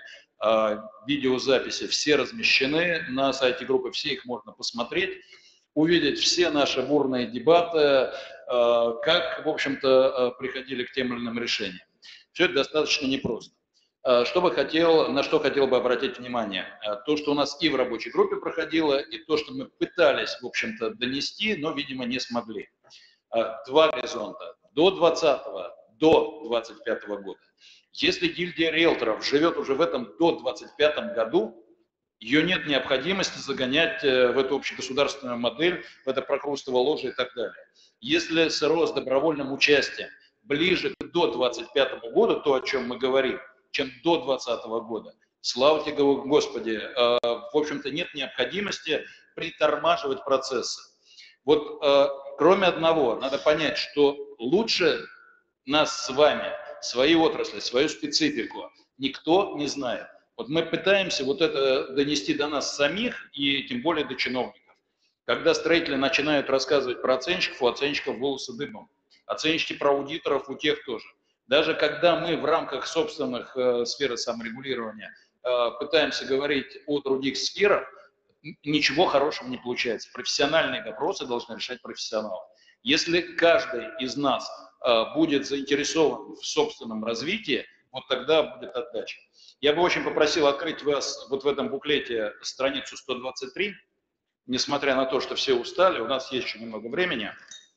видеозаписи все размещены на сайте группы, все их можно посмотреть, увидеть все наши бурные дебаты, как, в общем-то, приходили к тем или иным решениям. Все это достаточно непросто. На что хотел бы обратить внимание? То, что у нас и в рабочей группе проходило, и то, что мы пытались, в общем-то, донести, но, видимо, не смогли. Два горизонта. До 2020, до 2025 года. Если гильдия риэлторов живет уже в этом до 2025 году, ее нет необходимости загонять в эту общегосударственную модель, в это прокрустово ложе и так далее. Если СРО с добровольным участием ближе до 2025 года, то, о чем мы говорим, чем до 2020 года, слава тебе, Господи, в общем-то нет необходимости притормаживать процессы. Вот кроме одного, надо понять, что лучше нас с вами, свои отрасли, свою специфику никто не знает. Вот мы пытаемся вот это донести до нас самих и тем более до чиновников. Когда строители начинают рассказывать про оценщиков, у оценщиков волосы дыбом. Оценщики про аудиторов у тех тоже. Даже когда мы в рамках собственных сфер саморегулирования пытаемся говорить о других сферах, ничего хорошего не получается. Профессиональные вопросы должны решать профессионалы. Если каждый из нас будет заинтересован в собственном развитии, вот тогда будет отдача. Я бы очень попросил открыть вас вот в этом буклете страницу 123, несмотря на то, что все устали, у нас есть еще немного времени.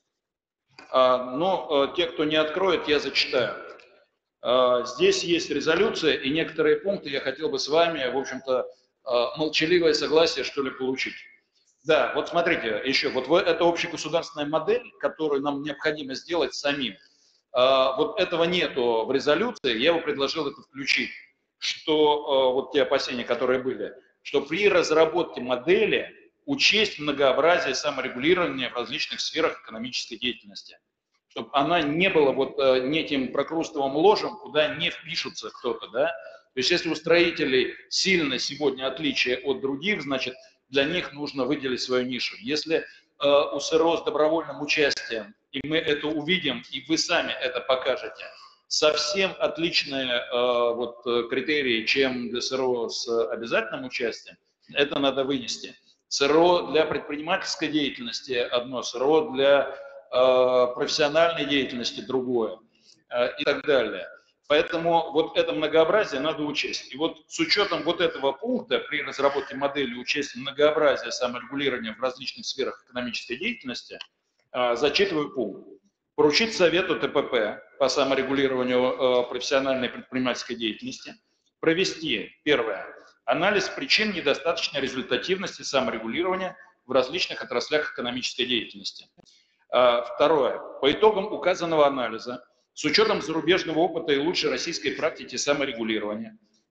Но те, кто не откроет, я зачитаю. Здесь есть резолюция, и некоторые пункты я хотел бы с вами, в общем-то, молчаливое согласие, что ли, получить. Да, вот смотрите, еще, вот это общегосударственная модель, которую нам необходимо сделать самим. Вот этого нету в резолюции, я бы предложил это включить, что вот те опасения, которые были, что при разработке модели учесть многообразие саморегулирования в различных сферах экономической деятельности, чтобы она не была вот неким прокрустовым ложем, куда не впишутся кто-то, да. То есть если у строителей сильно сегодня отличие от других, значит, для них нужно выделить свою нишу. Если у СРО с добровольным участием, и мы это увидим, и вы сами это покажете, совсем отличные вот критерии, чем для СРО с обязательным участием, это надо вынести. СРО для предпринимательской деятельности одно, СРО для профессиональной деятельности другое и так далее. Поэтому вот это многообразие надо учесть. И вот с учетом вот этого пункта при разработке модели учесть многообразие саморегулирования в различных сферах экономической деятельности, зачитываю пункт. Поручить Совету ТПП по саморегулированию профессиональной предпринимательской деятельности провести, первое, анализ причин недостаточной результативности саморегулирования в различных отраслях экономической деятельности. Второе, по итогам указанного анализа, с учетом зарубежного опыта и лучшей российской практики саморегулирования,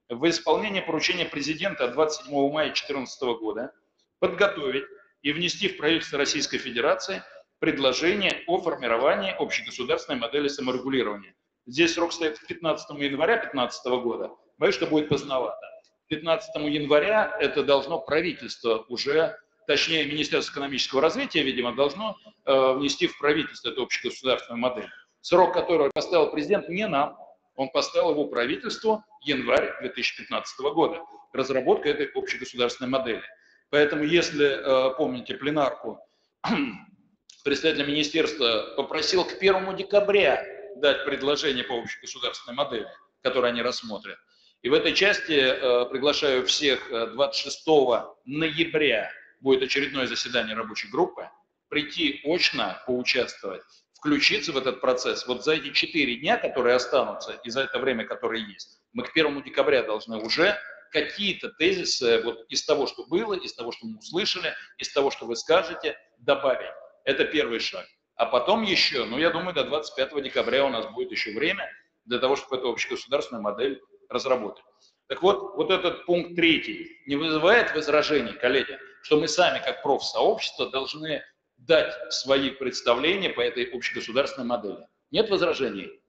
в исполнение поручения президента от 27 мая 2014 года подготовить и внести в правительство Российской Федерации предложение о формировании общегосударственной модели саморегулирования. Здесь срок стоит к 15 января 2015 года. Боюсь, что будет поздновато. 15 января это должно правительство уже, точнее Министерство экономического развития, видимо, должно внести в правительство эту общегосударственную модель. Срок, который поставил президент, не нам, он поставил его правительству январь 2015 года. Разработка этой общегосударственной модели. Поэтому, если помните пленарку, представитель министерства попросил к 1 декабря дать предложение по общегосударственной модели, которую они рассмотрят. И в этой части приглашаю всех 26 ноября будет очередное заседание рабочей группы, прийти очно, поучаствовать, включиться в этот процесс. Вот за эти 4 дня, которые останутся, и за это время, которое есть, мы к 1 декабря должны уже какие-то тезисы вот из того, что было, из того, что мы услышали, из того, что вы скажете, добавить. Это первый шаг. А потом еще, ну я думаю, до 25 декабря у нас будет еще время для того, чтобы эту общегосударственную модель разработать. Так вот, вот этот пункт 3 не вызывает возражений, коллеги, что мы сами, как профсообщество, должны дать свои представления по этой общегосударственной модели. Нет возражений?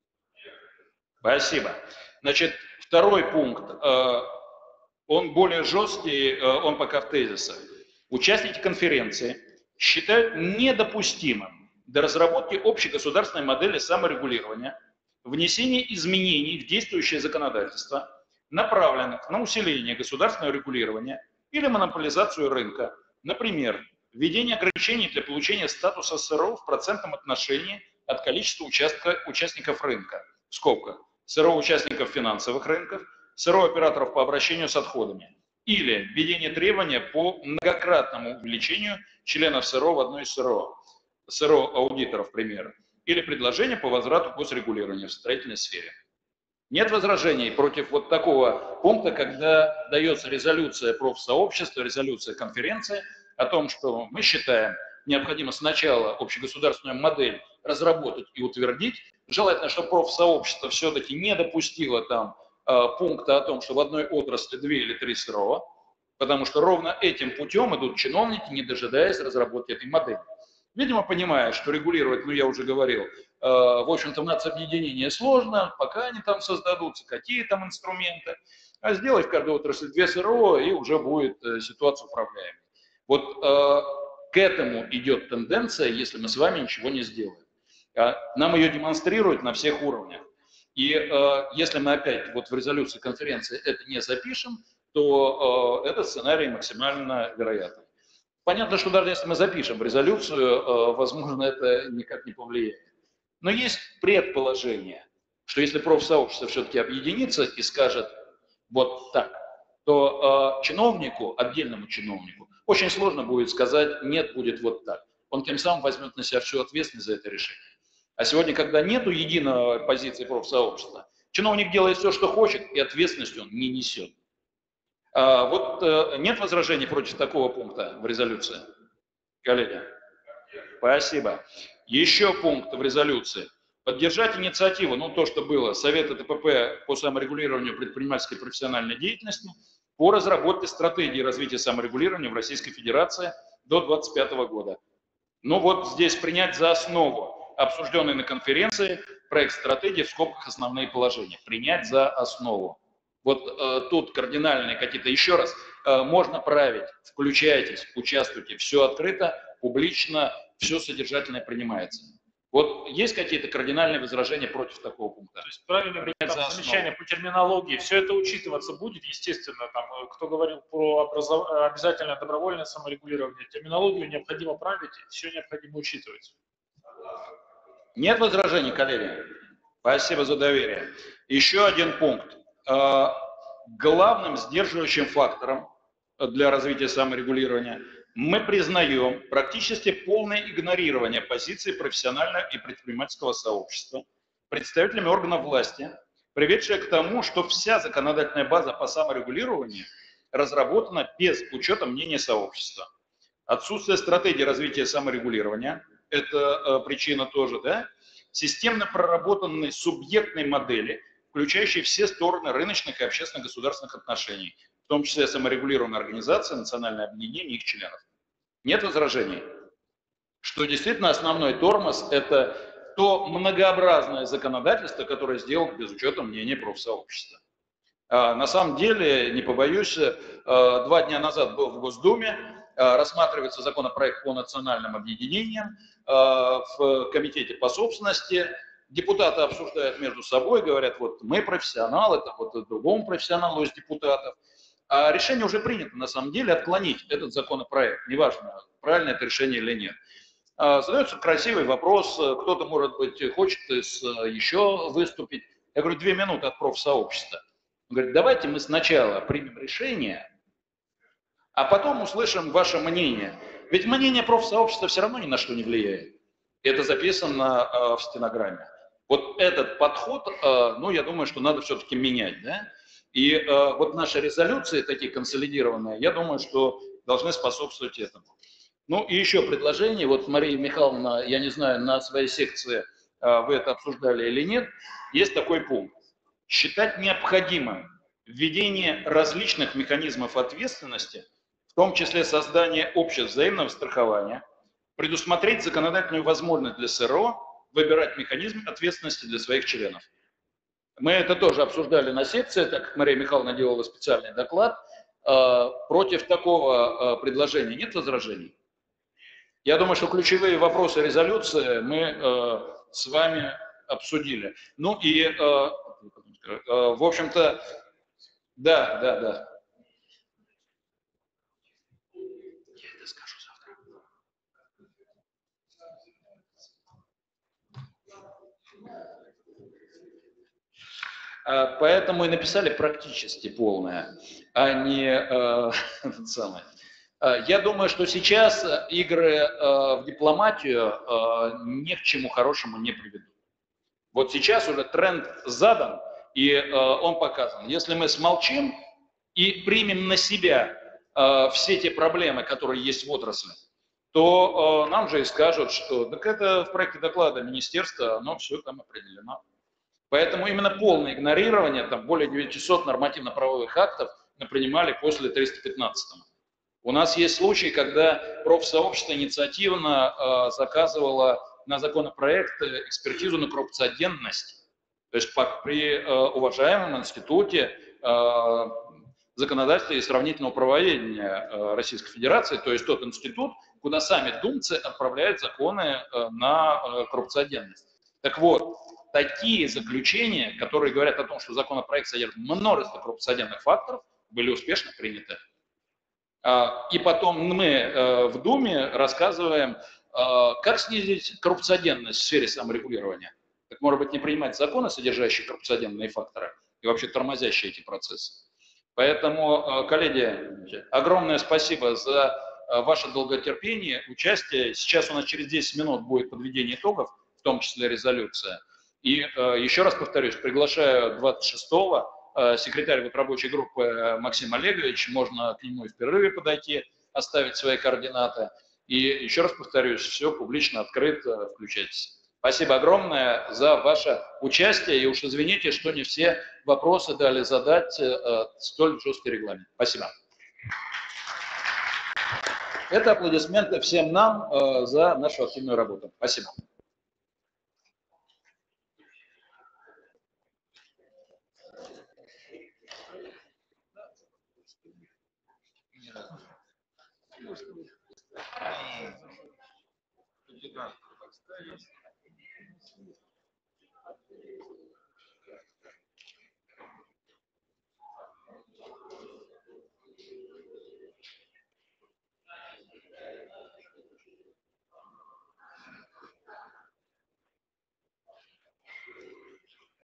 Спасибо. Значит, второй пункт, он более жесткий, он пока в тезисах. Участники конференции считают недопустимым до разработки общегосударственной модели саморегулирования внесение изменений в действующее законодательство, направленных на усиление государственного регулирования или монополизацию рынка, например, введение ограничений для получения статуса СРО в процентном отношении от количества участников рынка, в скобках, СРО участников финансовых рынков, СРО операторов по обращению с отходами, или введение требования по многократному увеличению членов СРО в одной из СРО аудиторов, к примеру, или предложение по возврату госрегулирования в строительной сфере. Нет возражений против вот такого пункта, когда дается резолюция профсообщества, резолюция конференции о том, что мы считаем, необходимо сначала общегосударственную модель разработать и утвердить. Желательно, чтобы профсообщество все-таки не допустило там пункта о том, что в одной отрасли 2 или 3 СРО, потому что ровно этим путем идут чиновники, не дожидаясь разработки этой модели. Видимо, понимая, что регулировать, ну я уже говорил, в общем-то в нацобъединении сложно, пока они там создадутся, какие там инструменты, а сделай в каждой отрасли 2 СРО, и уже будет ситуация управляемой. Вот к этому идет тенденция, если мы с вами ничего не сделаем. Нам ее демонстрируют на всех уровнях. И если мы опять вот в резолюции конференции это не запишем, то этот сценарий максимально вероятный. Понятно, что даже если мы запишем в резолюцию, возможно, это никак не повлияет. Но есть предположение, что если профсообщество все-таки объединится и скажет вот так, то чиновнику, отдельному чиновнику, очень сложно будет сказать «нет, будет вот так». Он тем самым возьмет на себя всю ответственность за это решение. А сегодня, когда нет единой позиции профсообщества, чиновник делает все, что хочет, и ответственность он не несет. Вот нет возражений против такого пункта в резолюции? Коллеги? Спасибо. Еще пункт в резолюции. Поддержать инициативу, ну то, что было, Совета ТПП по саморегулированию предпринимательской и профессиональной деятельности по разработке стратегии развития саморегулирования в Российской Федерации до 2025 года. Ну вот здесь принять за основу обсужденный на конференции проект стратегии в скобках основные положения. Принять за основу. Вот тут кардинальные какие-то, еще раз, можно править, включайтесь, участвуйте, все открыто, публично, все содержательно принимается. Вот есть какие-то кардинальные возражения против такого пункта? То есть правильное замечание по терминологии, все это учитываться будет, естественно, там, кто говорил про обязательное добровольное саморегулирование, терминологию необходимо править, все необходимо учитывать. Нет возражений, коллеги? Спасибо за доверие. Еще один пункт. Главным сдерживающим фактором для развития саморегулирования мы признаем практически полное игнорирование позиции профессионального и предпринимательского сообщества представителями органов власти, приведшее к тому, что вся законодательная база по саморегулированию разработана без учета мнения сообщества. Отсутствие стратегии развития саморегулирования – это причина тоже, да? Системно проработанной субъектной модели включающий все стороны рыночных и общественно-государственных отношений, в том числе саморегулируемые организации, национальные объединения и их членов. Нет возражений? Что действительно основной тормоз – это то многообразное законодательство, которое сделано без учета мнения профсообщества. На самом деле, не побоюсь, 2 дня назад был в Госдуме, рассматривается законопроект по национальным объединениям в Комитете по собственности. Депутаты обсуждают между собой, говорят, вот мы профессионалы, это вот другому профессионалу из депутатов. А решение уже принято, на самом деле, отклонить этот законопроект. Неважно, правильно это решение или нет. Задается красивый вопрос, кто-то, может быть, хочет еще выступить. Я говорю, 2 минуты от профсообщества. Он говорит, давайте мы сначала примем решение, а потом услышим ваше мнение. Ведь мнение профсообщества все равно ни на что не влияет. Это записано в стенограмме. Вот этот подход, ну, я думаю, что надо все-таки менять, да? И вот наши резолюции, такие консолидированные, я думаю, что должны способствовать этому. Ну, и еще предложение. Вот, Мария Михайловна, я не знаю, на своей секции вы это обсуждали или нет, есть такой пункт. Считать необходимым введение различных механизмов ответственности, в том числе создание обществ взаимного страхования, предусмотреть законодательную возможность для СРО выбирать механизм ответственности для своих членов. Мы это тоже обсуждали на секции, так как Мария Михайловна делала специальный доклад. Против такого предложения нет возражений? Я думаю, что ключевые вопросы резолюции мы с вами обсудили. Ну и, в общем-то, да. Я это скажу завтра. Поэтому и написали практически полное, а не самое. Я думаю, что сейчас игры в дипломатию ни к чему хорошему не приведут. Вот сейчас уже тренд задан, и он показан. Если мы смолчим и примем на себя все те проблемы, которые есть в отрасли, то нам же и скажут, что так это в проекте доклада министерства, оно все там определено. Поэтому именно полное игнорирование, там более 900 нормативно-правовых актов мы принимали после 315-го. У нас есть случаи, когда профсообщество инициативно заказывало на законопроект экспертизу на коррупциогенность. То есть при уважаемом институте законодательства и сравнительного правоведения Российской Федерации, то есть тот институт, куда сами думцы отправляют законы на коррупциогенность. Так вот, такие заключения, которые говорят о том, что законопроект содержит множество коррупциогенных факторов, были успешно приняты. И потом мы в Думе рассказываем, как снизить коррупциогенность в сфере саморегулирования. Так, может быть, не принимать законы, содержащие коррупциогенные факторы и вообще тормозящие эти процессы. Поэтому, коллеги, огромное спасибо за ваше долготерпение, участие. Сейчас у нас через 10 минут будет подведение итогов, в том числе резолюция. И еще раз повторюсь, приглашаю 26-го секретарь вот рабочей группы Максим Олегович, можно к нему и в перерыве подойти, оставить свои координаты. И еще раз повторюсь, все публично, открыто, включайтесь. Спасибо огромное за ваше участие, и уж извините, что не все вопросы дали задать столь жесткий регламент. Спасибо. Это аплодисменты всем нам за нашу активную работу. Спасибо. Может быть,